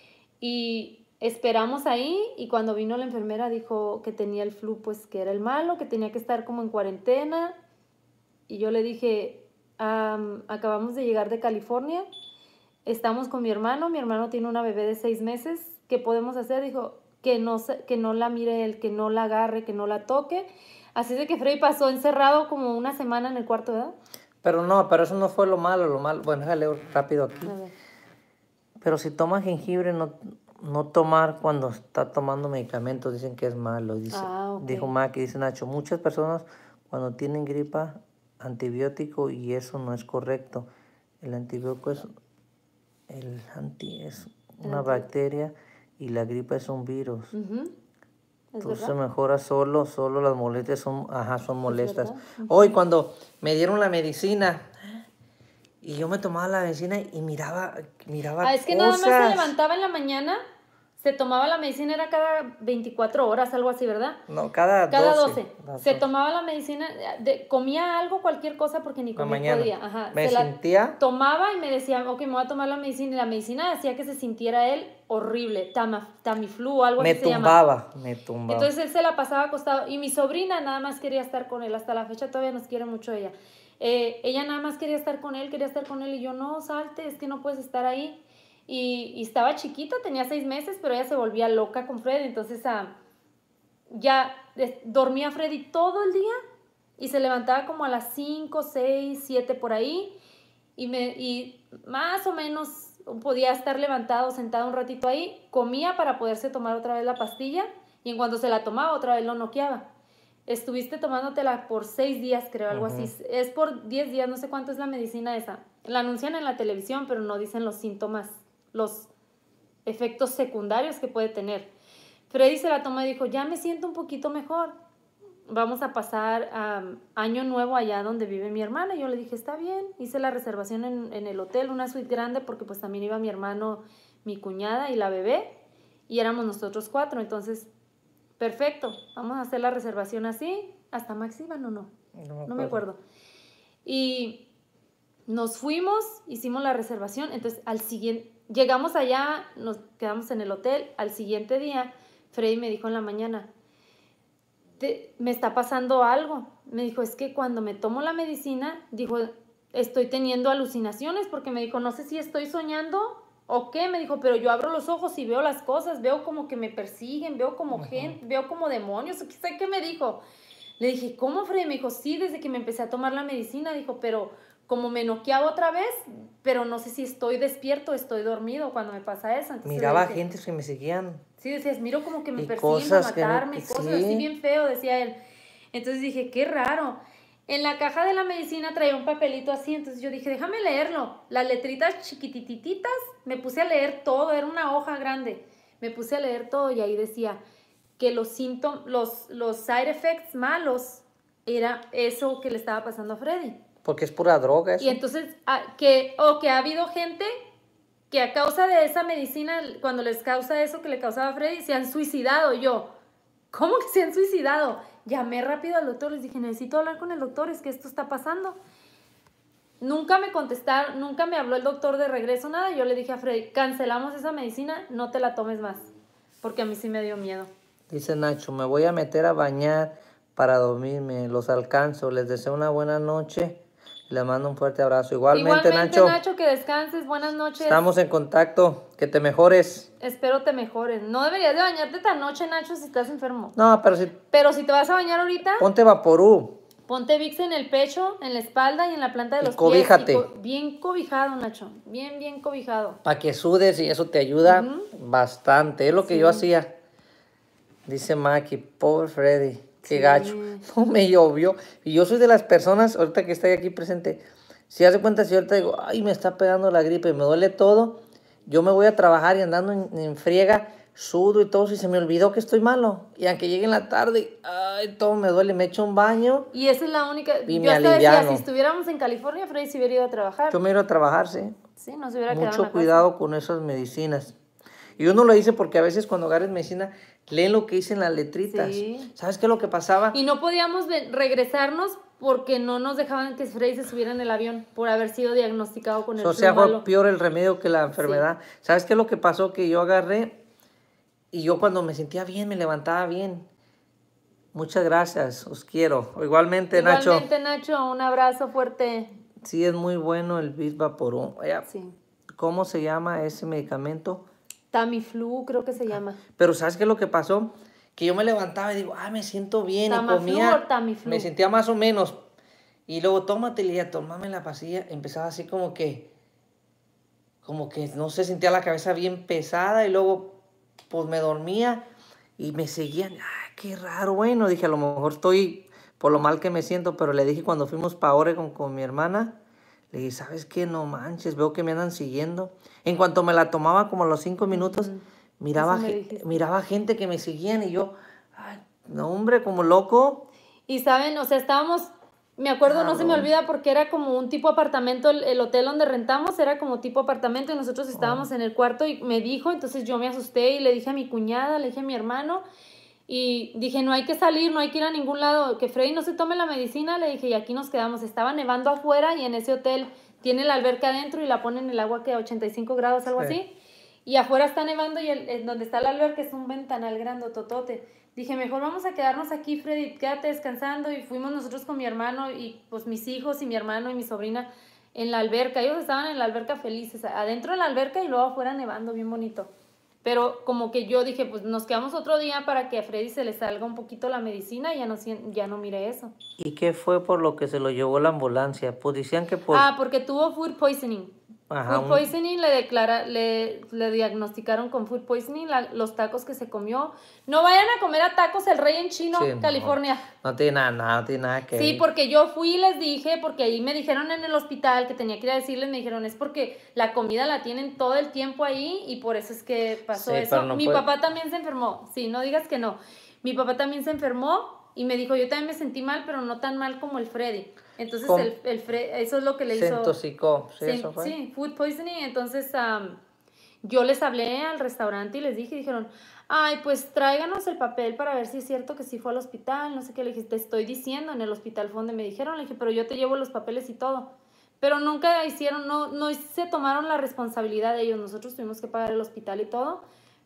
y esperamos ahí, y cuando vino la enfermera dijo que tenía el flu, pues que era el malo, que tenía que estar como en cuarentena, y yo le dije, um, acabamos de llegar de California, estamos con mi hermano, mi hermano tiene una bebé de seis meses, ¿qué podemos hacer? Dijo, que no, que no la mire él, que no la agarre, que no la toque. Así de que Freddy pasó encerrado como una semana en el cuarto, ¿verdad? Pero no, pero eso no fue lo malo, lo malo, bueno, déjale rápido aquí. A ver. Pero si toma jengibre, no, no tomar cuando está tomando medicamentos, dicen que es malo. Dice, Ah, ok. Dijo Maki, dice Nacho, muchas personas cuando tienen gripa, antibiótico, y eso no es correcto. El antibiótico es, el anti, es una anti- bacteria y la gripa es un virus. Uh-huh. ¿Es Entonces verdad? mejora solo, solo las molestias son, ajá, son molestas. verdad. Hoy cuando me dieron la medicina y yo me tomaba la medicina y miraba, miraba Ah, es que cosas. nada más se levantaba en la mañana, se tomaba la medicina, era cada veinticuatro horas, algo así, ¿verdad? No, cada, Cada doce. doce. Se tomaba la medicina, de- comía algo, cualquier cosa, porque ni La comer mañana. podía. Ajá. Me Se la sentía, tomaba y me decía, ok, me voy a tomar la medicina. Y la medicina hacía que se sintiera él horrible, tama, Tamiflu o algo me así se llama. tumbaba, me tumbaba. Entonces él se la pasaba acostado. Y mi sobrina nada más quería estar con él. Hasta la fecha todavía nos quiere mucho ella. Eh, ella nada más quería estar con él, quería estar con él. Y yo, no, salte, es que no puedes estar ahí. Y, y estaba chiquita, tenía seis meses, pero ella se volvía loca con Freddy. Entonces ah, ya eh, dormía Freddy todo el día y se levantaba como a las cinco, seis, siete por ahí. Y, me, y más o menos podía estar levantado, sentado un ratito ahí. Comía para poderse tomar otra vez la pastilla. Y en cuanto se la tomaba, otra vez lo noqueaba. Estuviste tomándotela por seis días, creo, algo Ujú. así. Es por diez días, no sé cuánto es la medicina esa. La anuncian en la televisión, pero no dicen los síntomas, los efectos secundarios que puede tener. Freddy se la toma y dijo, ya me siento un poquito mejor. Vamos a pasar um, año nuevo allá donde vive mi hermana. Y yo le dije, está bien. Hice la reservación en, en el hotel, una suite grande, porque pues también iba mi hermano, mi cuñada y la bebé. Y éramos nosotros cuatro, entonces... Perfecto, vamos a hacer la reservación así. ¿Hasta Max iban o no? No me No me acuerdo. acuerdo. Y nos fuimos, hicimos la reservación. Entonces, al siguiente, llegamos allá, nos quedamos en el hotel. Al siguiente día, Freddy me dijo en la mañana, "Te- me está pasando algo". Me dijo, es que cuando me tomo la medicina, dijo, estoy teniendo alucinaciones, porque me dijo, no sé si estoy soñando o qué, me dijo, pero yo abro los ojos y veo las cosas, veo como que me persiguen, veo como Ujú. gente, veo como demonios, ¿sé qué me dijo? Le dije, ¿cómo, Freddy? Me dijo, sí, desde que me empecé a tomar la medicina, dijo, pero como me noqueaba otra vez, pero no sé si estoy despierto o estoy dormido cuando me pasa eso. Entonces Miraba le dije, gente que me seguían. sí, decías, miro como que me Y persiguen para cosas que no- matarme, que cosas sí. así bien feo, decía él. Entonces dije, qué raro. En la caja de la medicina traía un papelito así, entonces yo dije, déjame leerlo. Las letritas chiquitititas, me puse a leer todo, era una hoja grande. Me puse a leer todo y ahí decía que los síntomas, los, los side effects malos, era eso que le estaba pasando a Freddy. Porque es pura droga eso. Y entonces, ah, que, o que ha habido gente que a causa de esa medicina, cuando les causa eso que le causaba a Freddy, se han suicidado. Yo, ¿cómo que se han suicidado? Llamé rápido al doctor, les dije, necesito hablar con el doctor, es que esto está pasando. Nunca me contestaron, nunca me habló el doctor de regreso, nada. Yo le dije a Freddy, cancelamos esa medicina, no te la tomes más, porque a mí sí me dio miedo. Dice Nacho, me voy a meter a bañar para dormirme. Los alcanzo. Les deseo una buena noche. Les mando un fuerte abrazo. Igualmente, Igualmente, Nacho, Nacho, que descanses, buenas noches. estamos en contacto. Que te mejores. Espero te mejores. No deberías de bañarte tan noche, Nacho, si estás enfermo. No, pero si Pero si te vas a bañar ahorita, ponte Vaporú. ponte Vicks en el pecho, en la espalda y en la planta de Y los cobíjate. pies. Y co- bien cobijado, Nacho. Bien, bien cobijado. Para que sudes y eso te ayuda Ujú. bastante. Es lo que Sí. yo hacía. Dice Maki, pobre Freddy. Qué Sí. gacho. No me llovió. Y yo soy de las personas, ahorita que estoy aquí presente, si hace cuenta, si ahorita digo, ay, me está pegando la gripe, me duele todo, yo me voy a trabajar y andando en, en friega, sudo y todo, y se me olvidó que estoy malo. Y aunque llegue en la tarde, ay, todo me duele, me echo un baño. Y esa es la única... Y Yo me hasta decía, aliviano. si estuviéramos en California, Freddy se hubiera ido a trabajar. Yo me iba a trabajar, sí. Sí, no se hubiera quedado en Mucho la cuidado casa. con esas medicinas. Y uno lo dice porque a veces cuando agarres medicina, leen lo que dicen las letritas. Sí. ¿Sabes qué es lo que pasaba? Y no podíamos ve- regresarnos porque no nos dejaban que Freddy se subiera en el avión por haber sido diagnosticado con el O sea, flu fue malo. peor el remedio que la enfermedad. ¿Sabes qué es lo que pasó? Que yo agarré y yo cuando me sentía bien, me levantaba bien. Muchas gracias, os quiero. Igualmente, Nacho. Igualmente, Nacho, un abrazo fuerte. Sí, es muy bueno el Bisvaporub. Sí. ¿Cómo se llama ese medicamento? Tamiflu, creo que se llama. Pero ¿sabes qué es lo que pasó? Que yo me levantaba y digo, ah, me siento bien. ¿Tamaflu y comía. o Tamiflu? Me sentía más o menos. Y luego tómatela y ya, tomame la pastilla. Empezaba así como que, como que, no sé, sentía la cabeza bien pesada y luego, pues me dormía y me seguían. Ah, qué raro. Bueno, dije, a lo mejor estoy por lo mal que me siento, pero le dije cuando fuimos para Oregon con mi hermana, le dije, ¿sabes qué? No manches, veo que me andan siguiendo. En cuanto me la tomaba, como a los cinco minutos, Ujú. miraba, Eso me ge- dijiste. miraba gente que me seguían y yo, ay, no, hombre, como loco. Y saben, o sea, estábamos, me acuerdo, no se me Cabrón. olvida porque era como un tipo apartamento, el, el hotel donde rentamos era como tipo apartamento y nosotros estábamos Oh. en el cuarto y me dijo, entonces yo me asusté y le dije a mi cuñada, le dije a mi hermano y dije, no hay que salir, no hay que ir a ningún lado, que Freddy no se tome la medicina, le dije, y aquí nos quedamos. Estaba nevando afuera y en ese hotel tiene la alberca adentro y la ponen el agua que a ochenta y cinco grados, algo Sí. así. Y afuera está nevando y el, en donde está la alberca es un ventanal grandototote. Dije, mejor vamos a quedarnos aquí, Freddy, quédate descansando. Y fuimos nosotros con mi hermano y pues mis hijos y mi hermano y mi sobrina en la alberca. Ellos estaban en la alberca felices, adentro de la alberca y luego afuera nevando, bien bonito. Pero como que yo dije, pues nos quedamos otro día para que a Freddy se le salga un poquito la medicina y ya no, sien- ya no mire eso. ¿Y qué fue por lo que se lo llevó la ambulancia? Pues decían que por... Ah, porque tuvo food poisoning. Ajá, Food un- poisoning le declara, le, le diagnosticaron con food poisoning la- los tacos que se comió. No vayan a comer a Tacos El Rey en Chino, Sí, no. California. No tiene nada, nada, no tiene nada que Sí, ver. porque yo fui y les dije, porque ahí me dijeron en el hospital que tenía que ir a decirles, me dijeron, es porque la comida la tienen todo el tiempo ahí y por eso es que pasó Sí, eso. pero no Mi puede- papá también se enfermó, sí, no digas que no. Mi papá también se enfermó y me dijo, yo también me sentí mal, pero no tan mal como el Freddy. Entonces, ¿Cómo? el, el Fre- eso es lo que le Se hizo... intoxicó, sí, Sí, eso fue. sí, food poisoning. Entonces, um, yo les hablé al restaurante y les dije, dijeron, ay, pues tráiganos el papel para ver si es cierto que sí fue al hospital, no sé qué. Le dije, te estoy diciendo, en el hospital fue donde me dijeron. Le dije, pero yo te llevo los papeles y todo. Pero nunca hicieron, no, no se tomaron la responsabilidad de ellos. Nosotros tuvimos que pagar el hospital y todo,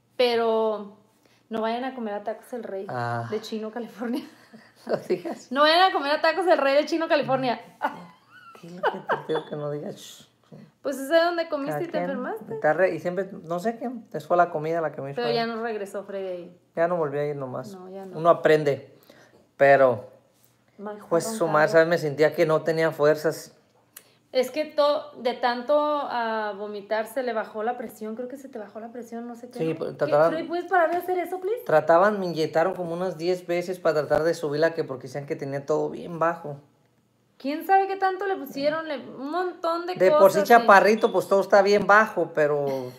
pero no vayan a comer a Tacos El Rey Ah. de Chino, California. No digas. No vayan a comer a Tacos El Rey de Chino, California. ¿Qué es lo que te pido que no digas? Shh. Pues es de donde comiste Cada y te quien enfermaste. está re- Y siempre, no sé qué, es fue la comida la que me hizo. Pero ahí. ya no regresó Freddy ahí. Ya no volví a ir nomás. No, ya no. Uno aprende. Pero, Más pues está su roncando. madre, ¿sabes? Me sentía que no tenía fuerzas. Es que to- de tanto a vomitar se le bajó la presión. Creo que se te bajó la presión, no sé qué. Sí, ¿no? pues, ¿Qué? trataban- Freddy, ¿puedes parar de hacer eso, please? Trataban, me inyectaron como unas diez veces para tratar de subirla, que porque decían que tenía todo bien bajo. ¿Quién sabe qué tanto le pusieron? Le- un montón de, De cosas. por sí y- chaparrito, pues todo está bien bajo, pero...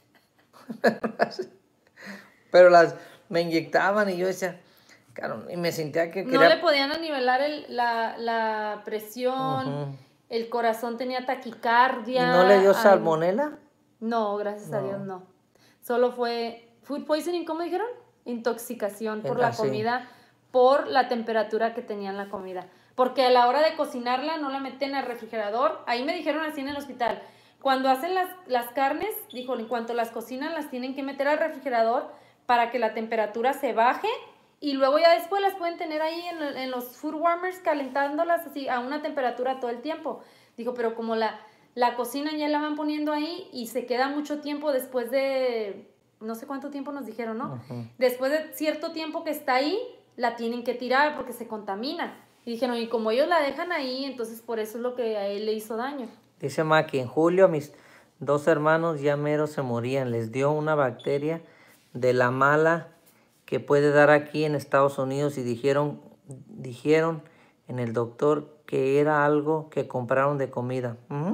pero las me inyectaban y yo decía, claro, y me sentía que No quería... le podían anivelar el- la, la presión. Ujú. El corazón tenía taquicardia. ¿Y no le dio Ay, salmonela? No, gracias a No. Dios no. Solo fue food poisoning, ¿cómo dijeron? Intoxicación por Ah, la sí. comida, por la temperatura que tenía en la comida. Porque a la hora de cocinarla no la meten al refrigerador. Ahí me dijeron así en el hospital. Cuando hacen las, las carnes, dijo, en cuanto las cocinan las tienen que meter al refrigerador para que la temperatura se baje y luego ya después las pueden tener ahí en, en los food warmers calentándolas así a una temperatura todo el tiempo. Dijo, pero como la, la cocinan ya la van poniendo ahí y se queda mucho tiempo después de, no sé cuánto tiempo nos dijeron, ¿no? Ujú. Después de cierto tiempo que está ahí, la tienen que tirar porque se contamina. Y dijeron, y como ellos la dejan ahí, entonces por eso es lo que a él le hizo daño. Dice Maki, en julio mis dos hermanos ya mero se morían. Les dio una bacteria de la mala que puede dar aquí en Estados Unidos y dijeron, dijeron en el doctor que era algo que compraron de comida. Ujú. Ujú.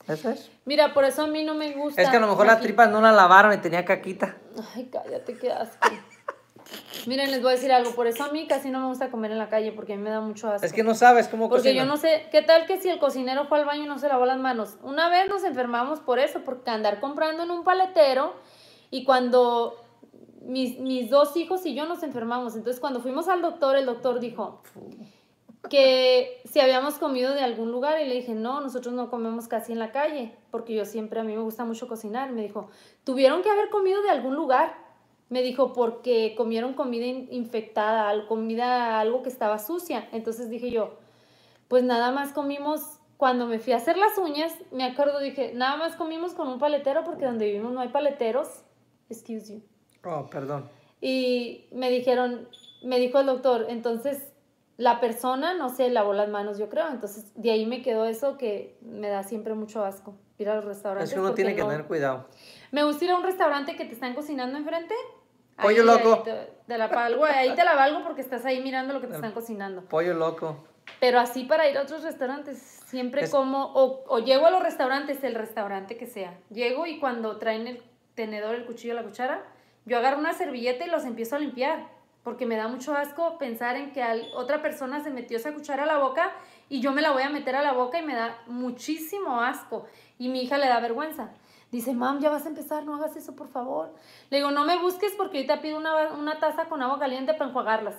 Eso es. Mira, por eso a mí no me gusta. Es que a lo mejor las aquí. tripas no las lavaron y tenía caquita. Ay, cállate, qué asco. Miren, les voy a decir algo. Por eso a mí casi no me gusta comer en la calle, porque a mí me da mucho asco. Es que no sabes cómo Porque cocinan. yo no sé, ¿qué tal que si el cocinero fue al baño y no se lavó las manos? Una vez nos enfermamos por eso, porque andar comprando en un paletero, y cuando mis, mis dos hijos y yo nos enfermamos. Entonces, cuando fuimos al doctor, el doctor dijo que si habíamos comido de algún lugar, y le dije, no, nosotros no comemos casi en la calle, porque yo siempre, a mí me gusta mucho cocinar. Me dijo, tuvieron que haber comido de algún lugar. Me dijo, porque comieron comida in- infectada, comida, algo que estaba sucia. Entonces dije yo, pues nada más comimos, cuando me fui a hacer las uñas, me acuerdo, dije, nada más comimos con un paletero, porque donde vivimos no hay paleteros. Excuse you. Oh, perdón. Y me dijeron, me dijo el doctor, entonces la persona no se lavó las manos, yo creo. Entonces de ahí me quedó eso que me da siempre mucho asco, ir a los restaurantes. Es que uno porque tiene que no- tener cuidado. Me gusta ir a un restaurante que te están cocinando enfrente. Pollo Ahí- loco. Ahí te, te la valgo, ahí te la valgo porque estás ahí mirando lo que te están cocinando. Pollo loco. Pero así para ir a otros restaurantes, siempre Es- como, o, o llego a los restaurantes, el restaurante que sea. Llego y cuando traen el tenedor, el cuchillo, la cuchara, yo agarro una servilleta y los empiezo a limpiar. Porque me da mucho asco pensar en que al- otra persona se metió esa cuchara a la boca y yo me la voy a meter a la boca, y me da muchísimo asco. Y mi hija le da vergüenza. Dice, mam, ya vas a empezar, no hagas eso, por favor. Le digo, no me busques porque ahorita pido una, una taza con agua caliente para enjuagarlas.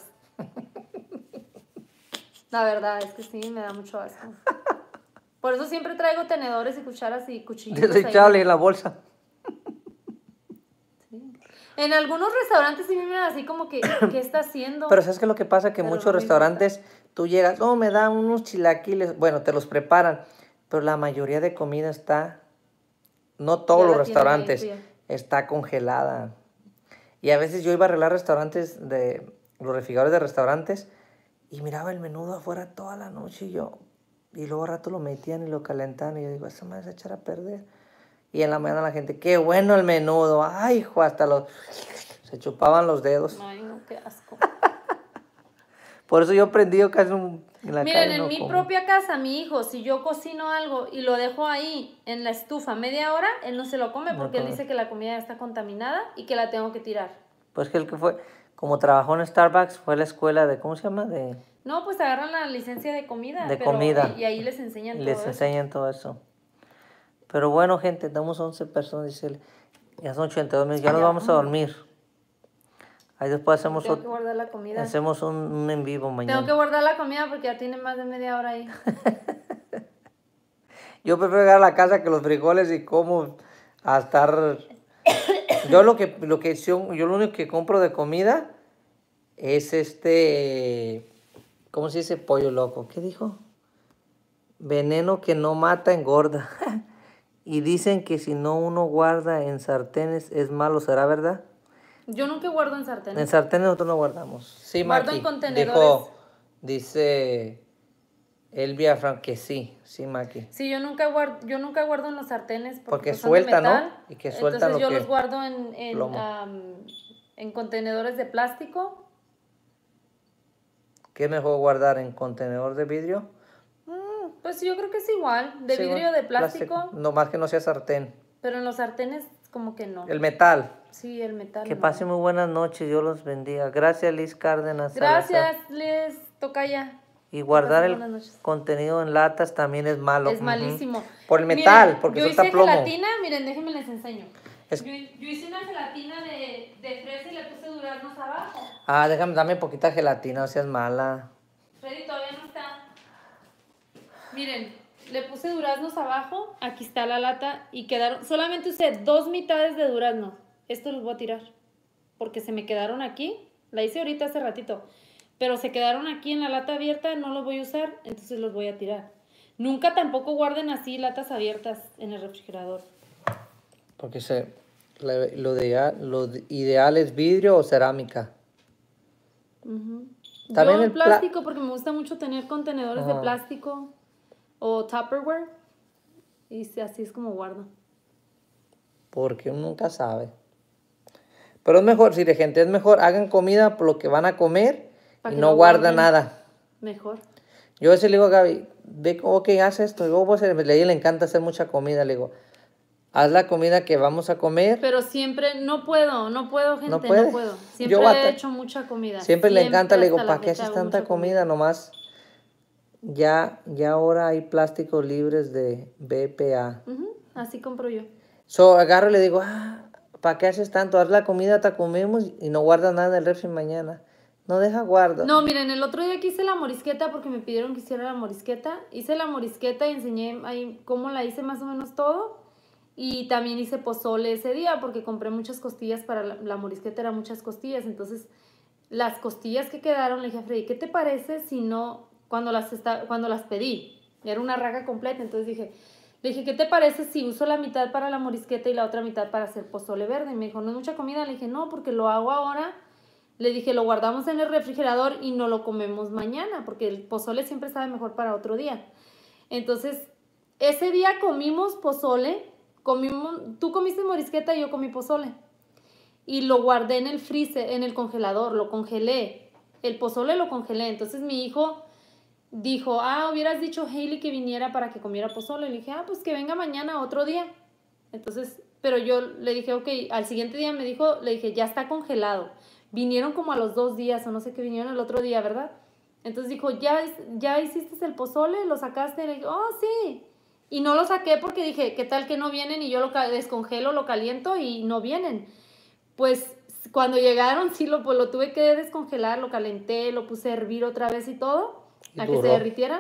La verdad es que sí, me da mucho asco. Por eso siempre traigo tenedores y cucharas y cuchillos. Desechable en la bolsa. Sí. En algunos restaurantes sí me miran así como que, ¿qué está haciendo? Pero ¿sabes qué es lo que pasa? Que Pero muchos no me restaurantes, tú llegas, oh, me da unos chilaquiles. Bueno, te los preparan. Pero la mayoría de comida está, no todos Ya los la tienen ahí restaurantes, fría. está congelada. Y a veces yo iba a arreglar restaurantes, de los refrigeradores de restaurantes, y miraba el menudo afuera toda la noche, y yo, y luego al rato lo metían y lo calentaban, y yo digo, esa madre se echar a perder. Y en la mañana la gente, qué bueno el menudo, ay, hijo, hasta los, se chupaban los dedos. Ay, no, qué asco. Por eso yo aprendí casi un, en la Miren, calle en no mi como. propia casa, mi hijo, si yo cocino algo y lo dejo ahí en la estufa media hora, él no se lo come No porque él come. dice que la comida ya está contaminada y que la tengo que tirar. Pues que el que fue, como trabajó en Starbucks, fue a la escuela de, ¿cómo se llama? De, No, pues agarran la licencia de comida. de pero- comida. Y, y ahí les enseñan Y todo les eso. enseñan todo eso. Pero bueno, gente, damos once personas, dice él. Ya son ochenta y dos minutos, ya nos Ya. vamos a dormir. Ahí después hacemos, Tengo que otro, guardar la comida. hacemos un, un en vivo mañana. Tengo que guardar la comida porque ya tiene más de media hora ahí. Yo prefiero llegar a la casa que los frijoles y como a estar... Yo lo que, lo que yo, yo lo único que compro de comida es este... ¿Cómo se dice? Pollo loco. ¿Qué dijo? Veneno que no mata, engorda. Y dicen que si no uno guarda en sartenes es malo, ¿será verdad? Yo nunca guardo en sartén. En sartenes nosotros no guardamos. Sí, Guardo Maki. en contenedores. Dijo, dice Elvia Fran que sí, sí, Maki. Sí, yo nunca guardo, yo nunca guardo en los sartenes porque, Porque pues, son de suelta, ¿no? metal. Y que sueltan Entonces lo yo que- los guardo en, en, plomo. am, en contenedores de plástico. ¿Qué es mejor guardar en contenedor de vidrio? Pues yo creo que es igual, de Sí, vidrio, de plástico, No más que no sea sartén. pero en los sartenes como que no. El metal. Sí, el metal. Que no. pasen muy buenas noches, Dios los bendiga. Gracias, Liz Cárdenas. Gracias, Les Tocaya. Y guardar pasen el buenas noches. contenido en latas también es malo. Es Ujú. malísimo. Por el metal, Miren, porque yo suelta hice plomo. gelatina, miren, déjenme les enseño. Es- Yo, yo hice una gelatina de, de fresa y le puse duraznos abajo. Ah, déjame, dame poquita gelatina, no seas mala. Freddy todavía no está. Miren, le puse duraznos abajo, aquí está la lata y quedaron, solamente usé dos mitades de durazno. Esto los voy a tirar porque se me quedaron aquí. La hice ahorita hace ratito, pero se quedaron aquí en la lata abierta, no los voy a usar, entonces los voy a tirar. Nunca tampoco guarden así latas abiertas en el refrigerador. Porque se, la- lo, de, lo de- ideal es vidrio o cerámica. Ujú. También Yo el el pla- plástico porque me gusta mucho tener contenedores Ajá. de plástico o Tupperware y sí, así es como guardo. Porque uno nunca sabe. Pero es mejor, si de gente es mejor, hagan comida por lo que van a comer Pa' y que no lo guardan guarden. nada. Mejor. Yo a veces le digo a Gaby, ve, ok, haz esto. Yo voy a hacer, a ella le encanta hacer mucha comida. Le digo, haz la comida que vamos a comer. Pero siempre, no puedo, no puedo, gente, No no, puede. puedo. Siempre Yo he bata- hecho mucha comida. Siempre le encanta, le digo, hasta la ¿para qué fecha haces hago tanta mucha comida? Nomás, ya, ya ahora hay plásticos libres de B P A. Ujú, así compro yo. So, agarro y le digo, ah, ¿para qué haces tanto? Haz la comida, te comemos y no guardas nada en el refri mañana. No deja guardo. No, miren, el otro día que hice la morisqueta, porque me pidieron que hiciera la morisqueta, hice la morisqueta y enseñé ahí cómo la hice más o menos todo. Y también hice pozole ese día, porque compré muchas costillas para la, la morisqueta, eran muchas costillas. Entonces, las costillas que quedaron, le dije a Freddy, ¿qué te parece si no, cuando las, está, cuando las pedí? Era una raja completa, entonces dije, le dije, ¿qué te parece si uso la mitad para la morisqueta y la otra mitad para hacer pozole verde? Y me dijo, ¿no es mucha comida? Le dije, no, porque lo hago ahora. Le dije, lo guardamos en el refrigerador y no lo comemos mañana, porque el pozole siempre sabe mejor para otro día. Entonces, ese día comimos pozole, comimos, tú comiste morisqueta y yo comí pozole. Y lo guardé en el freezer, en el congelador, lo congelé. El pozole lo congelé. Entonces mi hijo dijo, ah, hubieras dicho a Hailey que viniera para que comiera pozole. Le dije, ah, pues que venga mañana otro día. Entonces, pero yo le dije, ok, al siguiente día me dijo, le dije, ya está congelado. Vinieron como a los dos días o no sé qué, vinieron el otro día, ¿verdad? Entonces dijo, ¿ya, ya hiciste el pozole? ¿Lo sacaste? Le dije, oh, sí. Y no lo saqué porque dije, ¿qué tal que no vienen? Y yo lo descongelo, lo caliento y no vienen. Pues cuando llegaron, sí, lo, pues, lo tuve que descongelar, lo calenté, lo puse a hervir otra vez y todo, Y a que duró. se derritiera.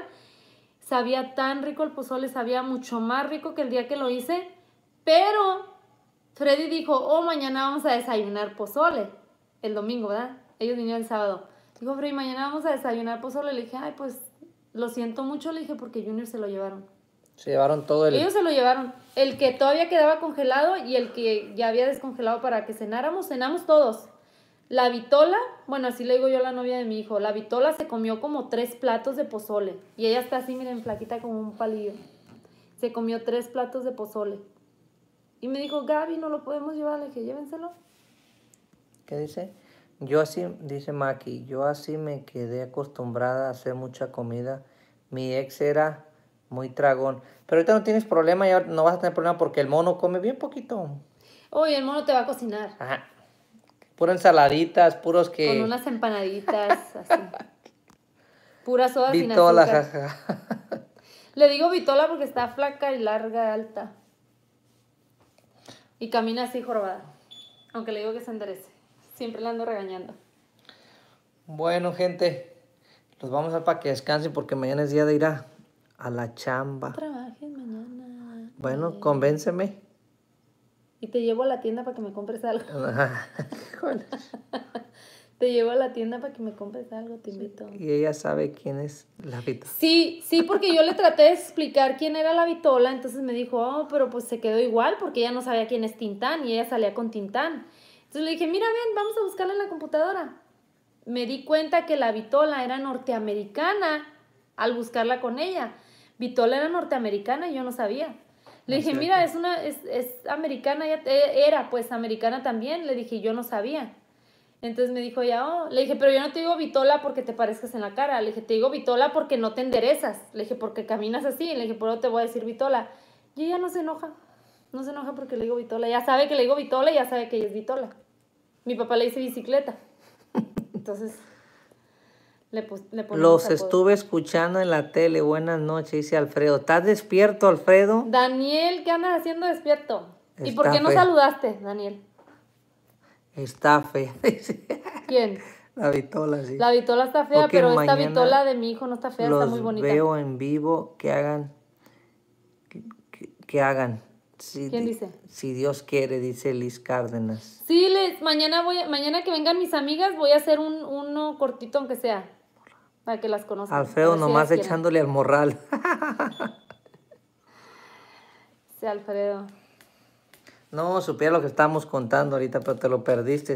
Sabía tan rico el pozole, sabía mucho más rico que el día que lo hice, pero Freddy dijo, oh, mañana vamos a desayunar pozole, el domingo, ¿verdad? Ellos vinieron el sábado. Dijo, Freddy, mañana vamos a desayunar pozole. Le dije, ay, pues, lo siento mucho, le dije, porque Junior se lo llevaron. Se llevaron todo el... Ellos se lo llevaron. El que todavía quedaba congelado y el que ya había descongelado para que cenáramos, cenamos todos. La Vitola, bueno, así le digo yo a la novia de mi hijo, la Vitola se comió como tres platos de pozole. Y ella está así, miren, flaquita como un palillo. Se comió tres platos de pozole. Y me dijo, Gaby, ¿no lo podemos llevar? Le dije, llévenselo. ¿Qué dice? Yo así, dice Maki, yo así me quedé acostumbrada a hacer mucha comida. Mi ex era muy tragón. Pero ahorita no tienes problema, ya no vas a tener problema porque el mono come bien poquito. Oye, el mono te va a cocinar. Ajá. Puras ensaladitas, puros que... Con unas empanaditas, así. Pura soda sin Vitola, azúcar. jaja. Le digo Vitola porque está flaca y larga, alta. Y camina así jorobada. Aunque le digo que se enderece. Siempre la ando regañando. Bueno, gente, los vamos a dar para que descansen porque mañana es día de ir a, a la chamba. Trabajen mañana. Bueno, eh. convénceme. Y te llevo a la tienda para que me compres algo. Híjole. Te llevo a la tienda para que me compres algo, te invito. Y ella sabe quién es la Vitola. Sí, sí, porque yo le traté de explicar quién era la Vitola, entonces me dijo, oh, pero pues se quedó igual porque ella no sabía quién es Tintán y ella salía con Tintán. Entonces le dije, mira, ven, vamos a buscarla en la computadora. Me di cuenta que la Vitola era norteamericana al buscarla con ella. Vitola era norteamericana y yo no sabía. Le dije, mira, es una, es, es americana, ella era pues americana también. Le dije, yo no sabía. Entonces me dijo ya, oh, le dije, pero yo no te digo Vitola porque te parezcas en la cara. Le dije, te digo Vitola porque no te enderezas. Le dije, porque caminas así. Le dije, por eso te voy a decir Vitola. Y ella no se enoja. No se enoja porque le digo Vitola. Ya sabe que le digo Vitola y ya sabe que ella es Vitola. Mi papá le dice bicicleta. Entonces, le, pus, le ponemos Los apodo. estuve escuchando en la tele. Buenas noches, dice Alfredo. ¿Estás despierto, Alfredo? Daniel, ¿qué andas haciendo despierto? Está ¿Y por qué no fea. saludaste, Daniel? Está fea. ¿Quién? La Vitola, sí. La Vitola está fea, Ok, pero esta mañana Vitola de mi hijo no está fea, está muy Los bonita. veo en vivo. Que hagan. Que, que- que hagan. Si, ¿Quién di- dice? Si Dios quiere, dice Liz Cárdenas. Sí, les, mañana voy, a- mañana que vengan mis amigas voy a hacer un, uno cortito aunque sea, para que las conozcan. Alfredo A ver si nomás ellas quieren. echándole al morral. Sí, Alfredo. No, supiera lo que estábamos contando ahorita, pero te lo perdiste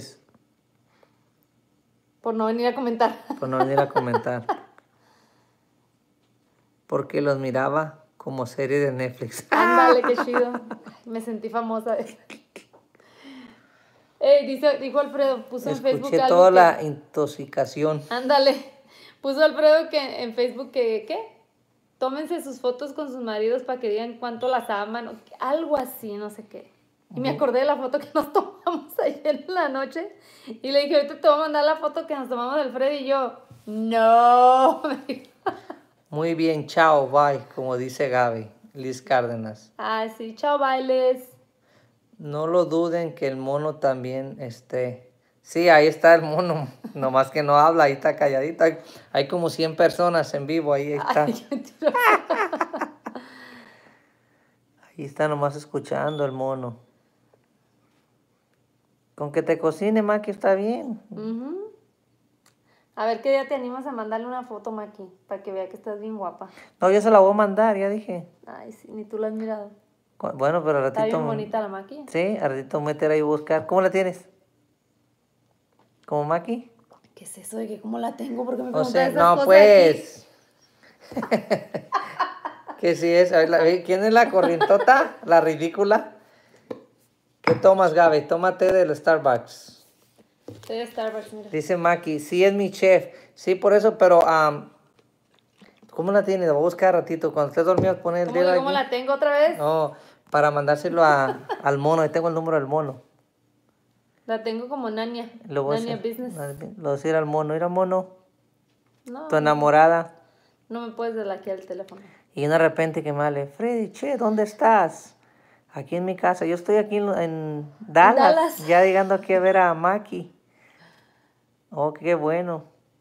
Por no venir a comentar. por no venir a comentar. Porque los miraba como serie de Netflix. Ándale, qué chido. Me sentí famosa. Ey, dice, dijo Alfredo, puso en Facebook Escuché algo toda que- la intoxicación. Ándale, Puso Alfredo que en Facebook que, ¿qué? Tómense sus fotos con sus maridos para que digan cuánto las aman, o algo así, no sé qué. Y me acordé de la foto que nos tomamos ayer en la noche. Y le dije, ahorita te voy a mandar la foto que nos tomamos Alfredo y yo. No. Muy bien, chao, bye, como dice Gaby, Liz Cárdenas. Ah, sí, chao, bailes. No lo duden que el mono también esté. Sí, ahí está el mono, nomás que no habla, ahí está calladito. Hay, hay como cien personas en vivo, ahí está. Ay, qué mentiroso. Ahí está nomás escuchando el mono. Con que te cocine, Maki, está bien. Ujú. A ver qué día te animas a mandarle una foto, Maki, para que vea que estás bien guapa. No, yo se la voy a mandar, ya dije. Ay, sí, ni tú la has mirado. Cu- Bueno, pero al Está ratito... bien bonita la Maki. Sí, al ratito meter ahí y buscar. ¿Cómo la tienes? ¿Como Maki? ¿Qué es eso de que cómo la tengo? Porque me O preguntas sea, esas no, cosas pues... Que sí es. A ver, la- ¿quién es la corrientota? La ridícula. ¿Qué tomas, Gaby? Tómate del Starbucks. aquí? Soy de Starbucks, mira. Dice Maki, sí es mi chef. Sí, por eso, pero... am, ¿cómo la tienes? La voy a buscar ratito. Cuando estés dormido, pon el ¿Cómo, dedo que cómo aquí. la tengo otra vez? No, para mandárselo a, al mono. Ahí tengo el número del mono. La tengo como Nania. Lo voy a Nania hacer. Business. Lo voy a decir al mono. Mira, mono. No, Tu enamorada. no me puedes delaquear el teléfono. Y de repente que me hable, Freddy, che, ¿dónde estás? Aquí en mi casa. Yo estoy aquí en, en Dallas, Dallas. ya llegando aquí a ver a Maki. Oh, qué bueno.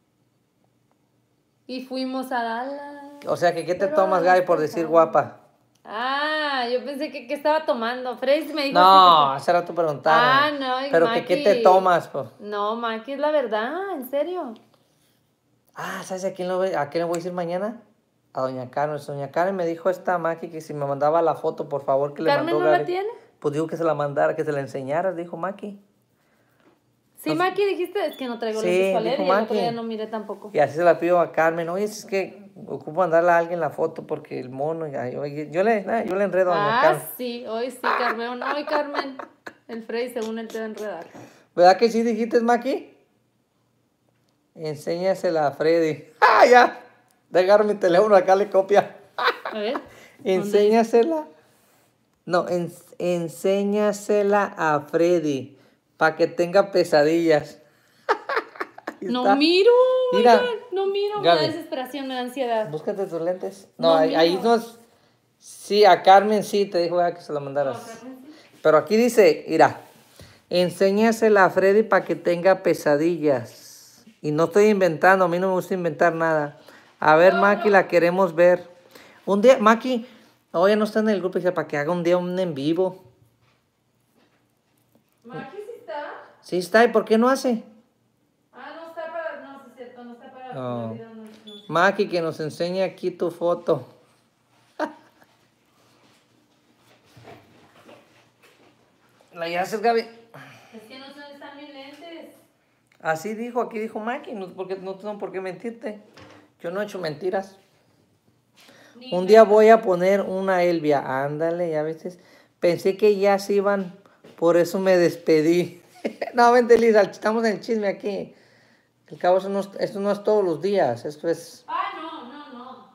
Y fuimos a Dallas. O sea, que ¿qué te Pero tomas, Dallas Gaby, por está decir padre. guapa? Ah, yo pensé que, que estaba tomando. Freddy me dijo No, así hace rato que... preguntaron. Ah, no, y Pero que ¿qué te Maki- tomas? Pues? No, Maki, es la verdad, en serio. Ah, ¿sabes a quién, lo voy, a quién le voy a decir mañana? A doña Carmen. Doña Carmen me dijo esta Maki que si me mandaba la foto, por favor, que le ¿Carmen mandó no Gaby. la tiene? Pues digo que se la mandara, que se la enseñara, dijo Maki. Sí, Entonces- Maki, dijiste, es que no traigo Sí, lentes para leer dijo y el otro Maki. día no miré tampoco. Y así se la pido a Carmen. Oye, es que ocupo mandarle a alguien la foto porque el mono... ay, oye, yo, le, nah, yo le enredo a doña Ah, Carmen. sí, hoy sí, Carmen. Hoy, Carmen. El Freddy, según él, te va a enredar. ¿Verdad que sí dijiste, Maki? Enséñasela a Freddy. ¡Ah, ya! Dejar mi teléfono acá, le copia. A ver. Enséñasela. No, en- enséñasela a Freddy para que tenga pesadillas. Ahí No está. miro, Mira, oigan, no miro, me Gaby. da desesperación, me da ansiedad. Búscate tus lentes. No, No ahí, ahí miro. no es... Sí, a Carmen sí, te dijo ya que se la mandaras. No, Carmen, sí. Pero aquí dice, mira, enséñasela a Freddy para que tenga pesadillas. Y no estoy inventando, a mí no me gusta inventar nada. A ver, No, Maki, no. la queremos ver. Un día, Maki, hoy no está en el grupo, dice, para que haga un día un en vivo. Maki sí está. Sí está, ¿y por qué no hace? Ah, no está para. No, sí es cierto, no está para. No. me olvidó, no, no. Maki, que nos enseñe aquí tu foto. ¿La haces, Gaby? Es que no sé dónde están mis lentes. Así dijo, aquí dijo Maki, no, porque, no tengo por qué mentirte. Yo no he hecho mentiras. Ni Un me- día voy a poner una Elvia. Ándale, ya ves. Pensé que ya se iban, por eso me despedí. No, vente, Lisa, estamos en el chisme aquí. Al cabo, eso no, es- esto no es todos los días. Esto es... Ah, no, no, no.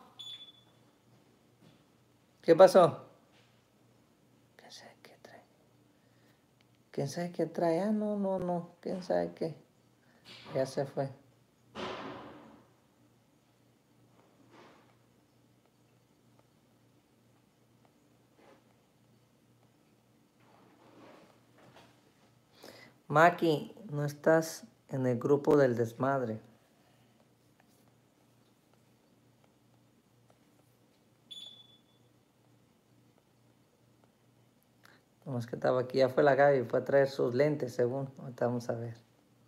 ¿Qué pasó? ¿Quién sabe qué trae? ¿Quién sabe qué trae? Ah, no, no, no. ¿Quién sabe qué? Ya se fue. Maki, no estás en el grupo del desmadre. Nomás que estaba aquí, ya fue la Gaby, fue a traer sus lentes, según. Ahorita vamos a ver.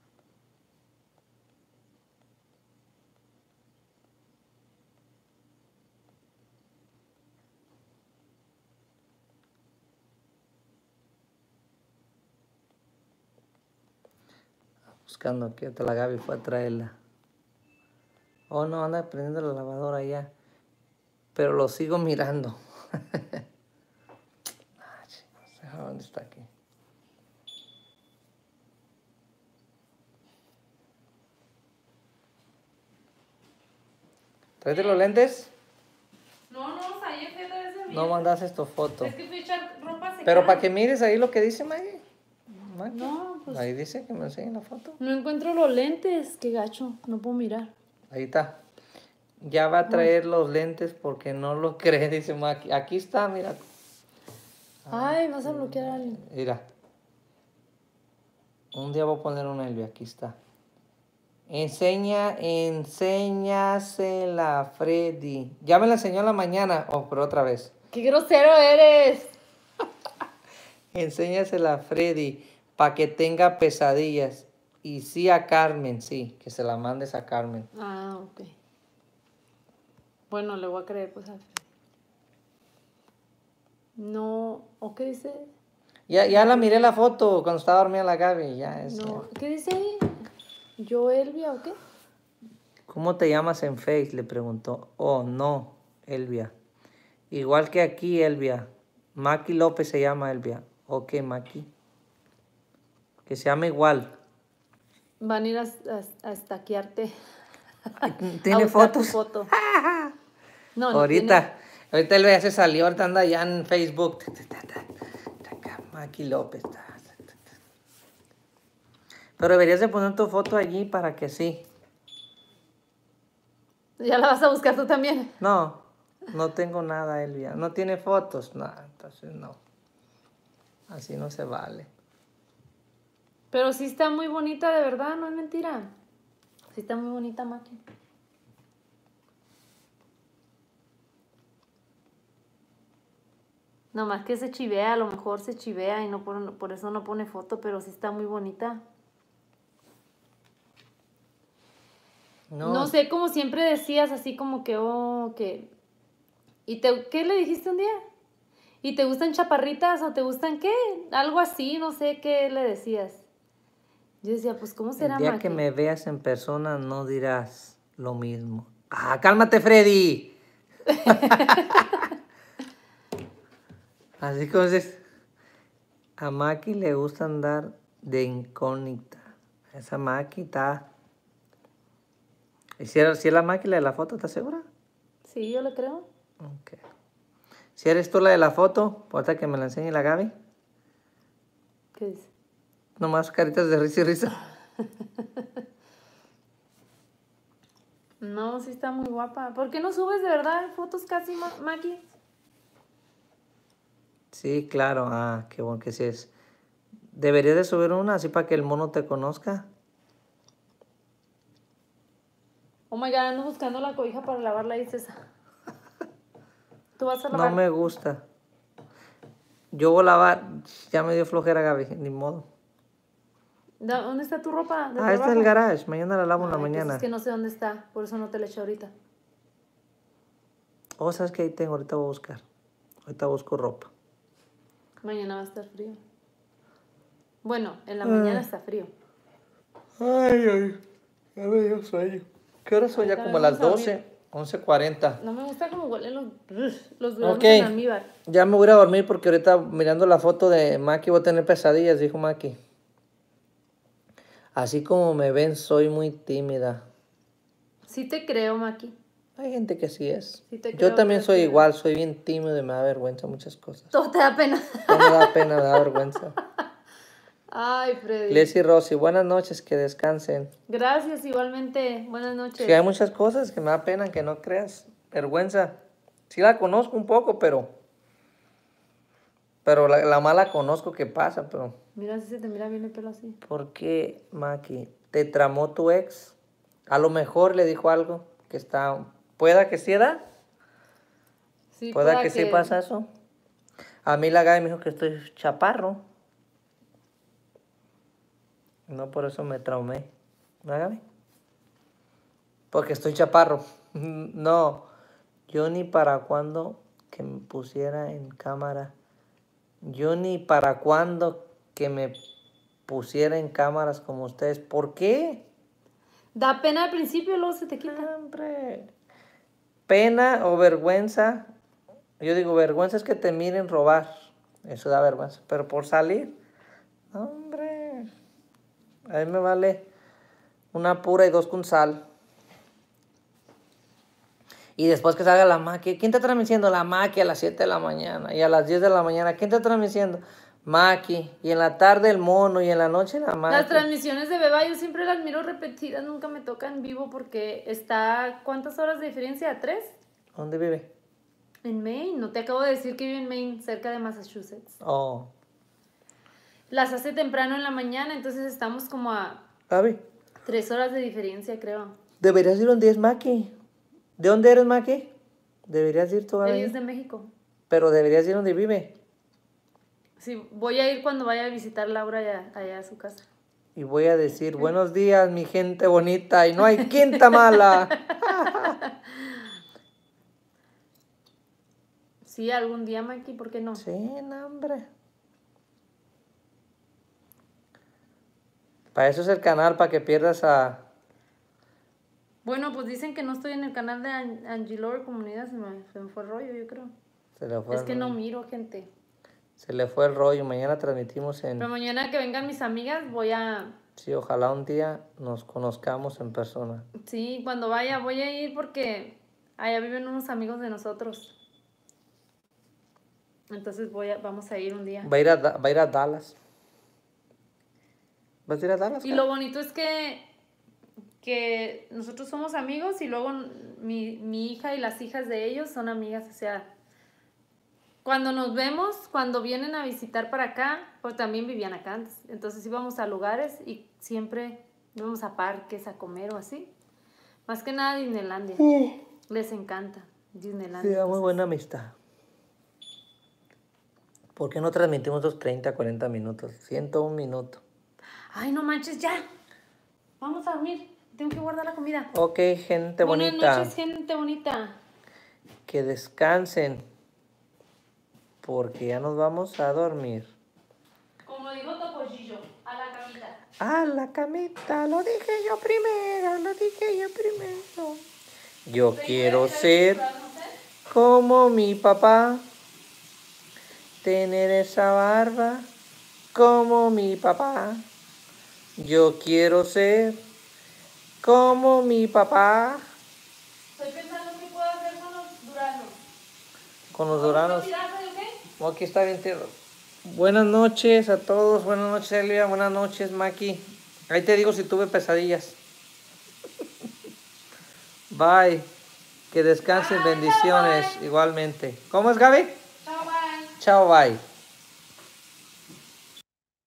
Buscando aquí, ahorita la Gaby fue a traerla. Oh, no, anda prendiendo la lavadora ya. Pero lo sigo mirando. Ah, chicos, déjame ver dónde está aquí. ¿Traes los lentes? No, no, ahí fui otra vez a No mandas esta foto. Es que fui a echar ropa a secar. Pero para que mires ahí lo que dice Maggie. Maggie. No, pues. Ahí dice que me enseñen la foto. No encuentro los lentes, qué gacho, no puedo mirar. Ahí está. Ya va a traer los lentes porque no lo cree, dice Maggie. Aquí está, mira. Ay, vas a bloquear a alguien. Mira. Un día voy a poner una Elvia, aquí está. Enseña, enséñasela a Freddy. Ya me la enseñó en la mañana. Oh, pero otra vez. ¡Qué grosero eres! Enséñasela a Freddy para que tenga pesadillas. Y sí a Carmen, sí, que se la mandes a Carmen. Ah, ok. Bueno, le voy a creer, pues, a Freddy. No, ¿o qué dice? Ya, ya la miré la foto cuando estaba dormida la Gaby. Ya es, No, ¿qué dice ahí? ¿Yo, Elvia o qué? ¿Cómo te llamas en Face? Le preguntó. Oh, no, Elvia. Igual que aquí, Elvia. Maki López se llama Elvia. Ok, Maki. Que se llama igual. Van a ir a, a, a estaquearte. ¿Tiene a buscar tu fotos? foto. No, no ahorita, tiene. ahorita Elvia ya se salió, ahorita anda ya en Facebook. Maki López. Pero deberías de poner tu foto allí para que sí. ¿Ya la vas a buscar tú también? No, no tengo nada, Elvia. No tiene fotos, no, entonces no. Así no se vale. Pero sí está muy bonita, de verdad, no es mentira. Sí está muy bonita, Maki. Nomás que se chivea, a lo mejor se chivea y no por, por eso no pone foto, pero sí está muy bonita. No, No sé, como siempre decías, así como que, oh, que... ¿Y te, qué le dijiste un día? ¿Y te gustan chaparritas o te gustan qué? Algo así, no sé qué le decías. Yo decía, pues, ¿cómo será, el día Maki? que me veas en persona no dirás lo mismo. ¡Ah, cálmate, Freddy! Así como dices, a Maki le gusta andar de incógnita. Esa Maki está... ¿Y si, era- si es la Maki la de la foto, estás segura? Sí, yo le creo. Ok. Si eres tú la de la foto, ahorita que me la enseñe la Gaby. ¿Qué dice? Nomás caritas de risa y risa. No, sí está muy guapa. ¿Por qué no subes de verdad fotos casi, Ma- Maki? Sí, claro. Ah, qué bueno que sí es. Deberías de subir una así para que el mono te conozca. Oh my God, ando buscando la cobija para lavarla, dices. ¿Tú vas a No lavar? me gusta. Yo voy a lavar. Ya me dio flojera, Gaby. Ni modo. Da- ¿Dónde está tu ropa de Ah, este es trabajo? el garage. Mañana la lavo en la Ay, pues mañana. es que no sé dónde está, por eso no te la eché ahorita. Oh, ¿sabes qué ahí tengo? Ahorita voy a buscar. Ahorita busco ropa. Mañana va a estar frío. Bueno, en la mañana está frío. Ay, ay. Ya me dio sueño. ¿Qué horas son? Ya Ahorita como a vamos las a dormir. doce. once cuarenta. No me gusta cómo huelen los, los duranos Ok. en almíbar. Ya me voy a ir a dormir porque ahorita mirando la foto de Maki voy a tener pesadillas, dijo Maki. Así como me ven, soy muy tímida. Sí te creo, Maki. Hay gente que sí es. Sí te Yo creo, también pero soy sí. igual, soy bien tímido y me da vergüenza muchas cosas. Todo te da pena. No me da pena, me da vergüenza. Ay, Freddy. Leslie Rossi, buenas noches, que descansen. Gracias, igualmente. Buenas noches. Sí, hay muchas cosas que me da pena que no creas. Vergüenza. Sí la conozco un poco, pero... Pero la, la mala conozco que pasa, pero... Mira si se te mira bien el pelo así. ¿Por qué, Maki? ¿Te tramó tu ex? A lo mejor le dijo algo que está... ¿Pueda que sí da? Sí, ¿Pueda que, sí pasa eso? A mí la Gaby me dijo que estoy chaparro. No por eso me traumé. ¿No, Gaby? Porque estoy chaparro. No. Yo ni para cuando que me pusiera en cámara. Yo ni para cuando que me pusiera en cámaras como ustedes. ¿Por qué? Da pena al principio y luego se te quita. Hombre. Pena o vergüenza. Yo digo, vergüenza es que te miren robar. Eso da vergüenza. Pero por salir, hombre. A mí me vale una pura y dos con sal. Y después que salga la Maki, ¿quién está transmitiendo? La Maki a las siete de la mañana. Y a las diez de la mañana, ¿quién está transmitiendo? Maki. Y en la tarde el mono. Y en la noche la Maki. Las transmisiones de Beba yo siempre las miro repetidas, nunca me toca en vivo porque está... ¿Cuántas horas de diferencia? ¿Tres? ¿Dónde vive? En Maine. No te acabo de decir que vive en Maine, cerca de Massachusetts. Oh. Las hace temprano en la mañana, entonces estamos como a... Gaby. Tres horas de diferencia, creo. Deberías ir donde es Maki. ¿De dónde eres, Maki? Deberías ir tú, Gaby. Ella es de México. Pero deberías ir donde vive. Sí, voy a ir cuando vaya a visitar a Laura allá, allá a su casa. Y voy a decir, buenos días, mi gente bonita. Y no hay quinta mala. Sí, algún día, Maki, ¿por qué no? Sí, no, hombre. Para eso es el canal, para que pierdas a... Bueno, pues dicen que no estoy en el canal de An- Angie Lore Comunidad, se me, se me fue el rollo, yo creo. Se le fue Es el que no rollo. miro, gente. Se le fue el rollo. Mañana transmitimos en... Pero mañana que vengan mis amigas, voy a... Sí, ojalá un día nos conozcamos en persona. Sí, cuando vaya, voy a ir porque allá viven unos amigos de nosotros. Entonces voy a, vamos a ir un día. Va a ir a, Da- va a, ir a Dallas. ¿Vas a ir a Dallas? Y Gaby? lo bonito es que, que nosotros somos amigos y luego mi, mi hija y las hijas de ellos son amigas. O sea, cuando nos vemos, cuando vienen a visitar para acá, pues también vivían acá antes. Entonces íbamos a lugares y siempre íbamos a parques a comer o así. Más que nada Disneylandia. Les encanta Disneylandia. Sí, muy entonces. buena amistad. ¿Por qué no transmitimos los treinta, cuarenta minutos? ciento un minutos. Ay, no manches, ya. Vamos a dormir. Tengo que guardar la comida. Ok, gente Buenas bonita. noches, gente bonita. Que descansen. Porque ya nos vamos a dormir. Como dijo Topollillo, a la camita. A la camita, lo dije yo primero, lo dije yo primero. Yo quiero ser como mi papá. Tener esa barba como mi papá. Yo quiero ser como mi papá. Estoy pensando qué puedo hacer con los duranos. Con los dorados. ¿Qué? Oh, aquí está bien tierno. Buenas noches a todos. Buenas noches, Elvia. Buenas noches, Maki. Ahí te digo si tuve pesadillas. Bye. Que descansen. Bye, Bendiciones bye. igualmente. ¿Cómo es, Gaby? Chao, bye. Chao, bye.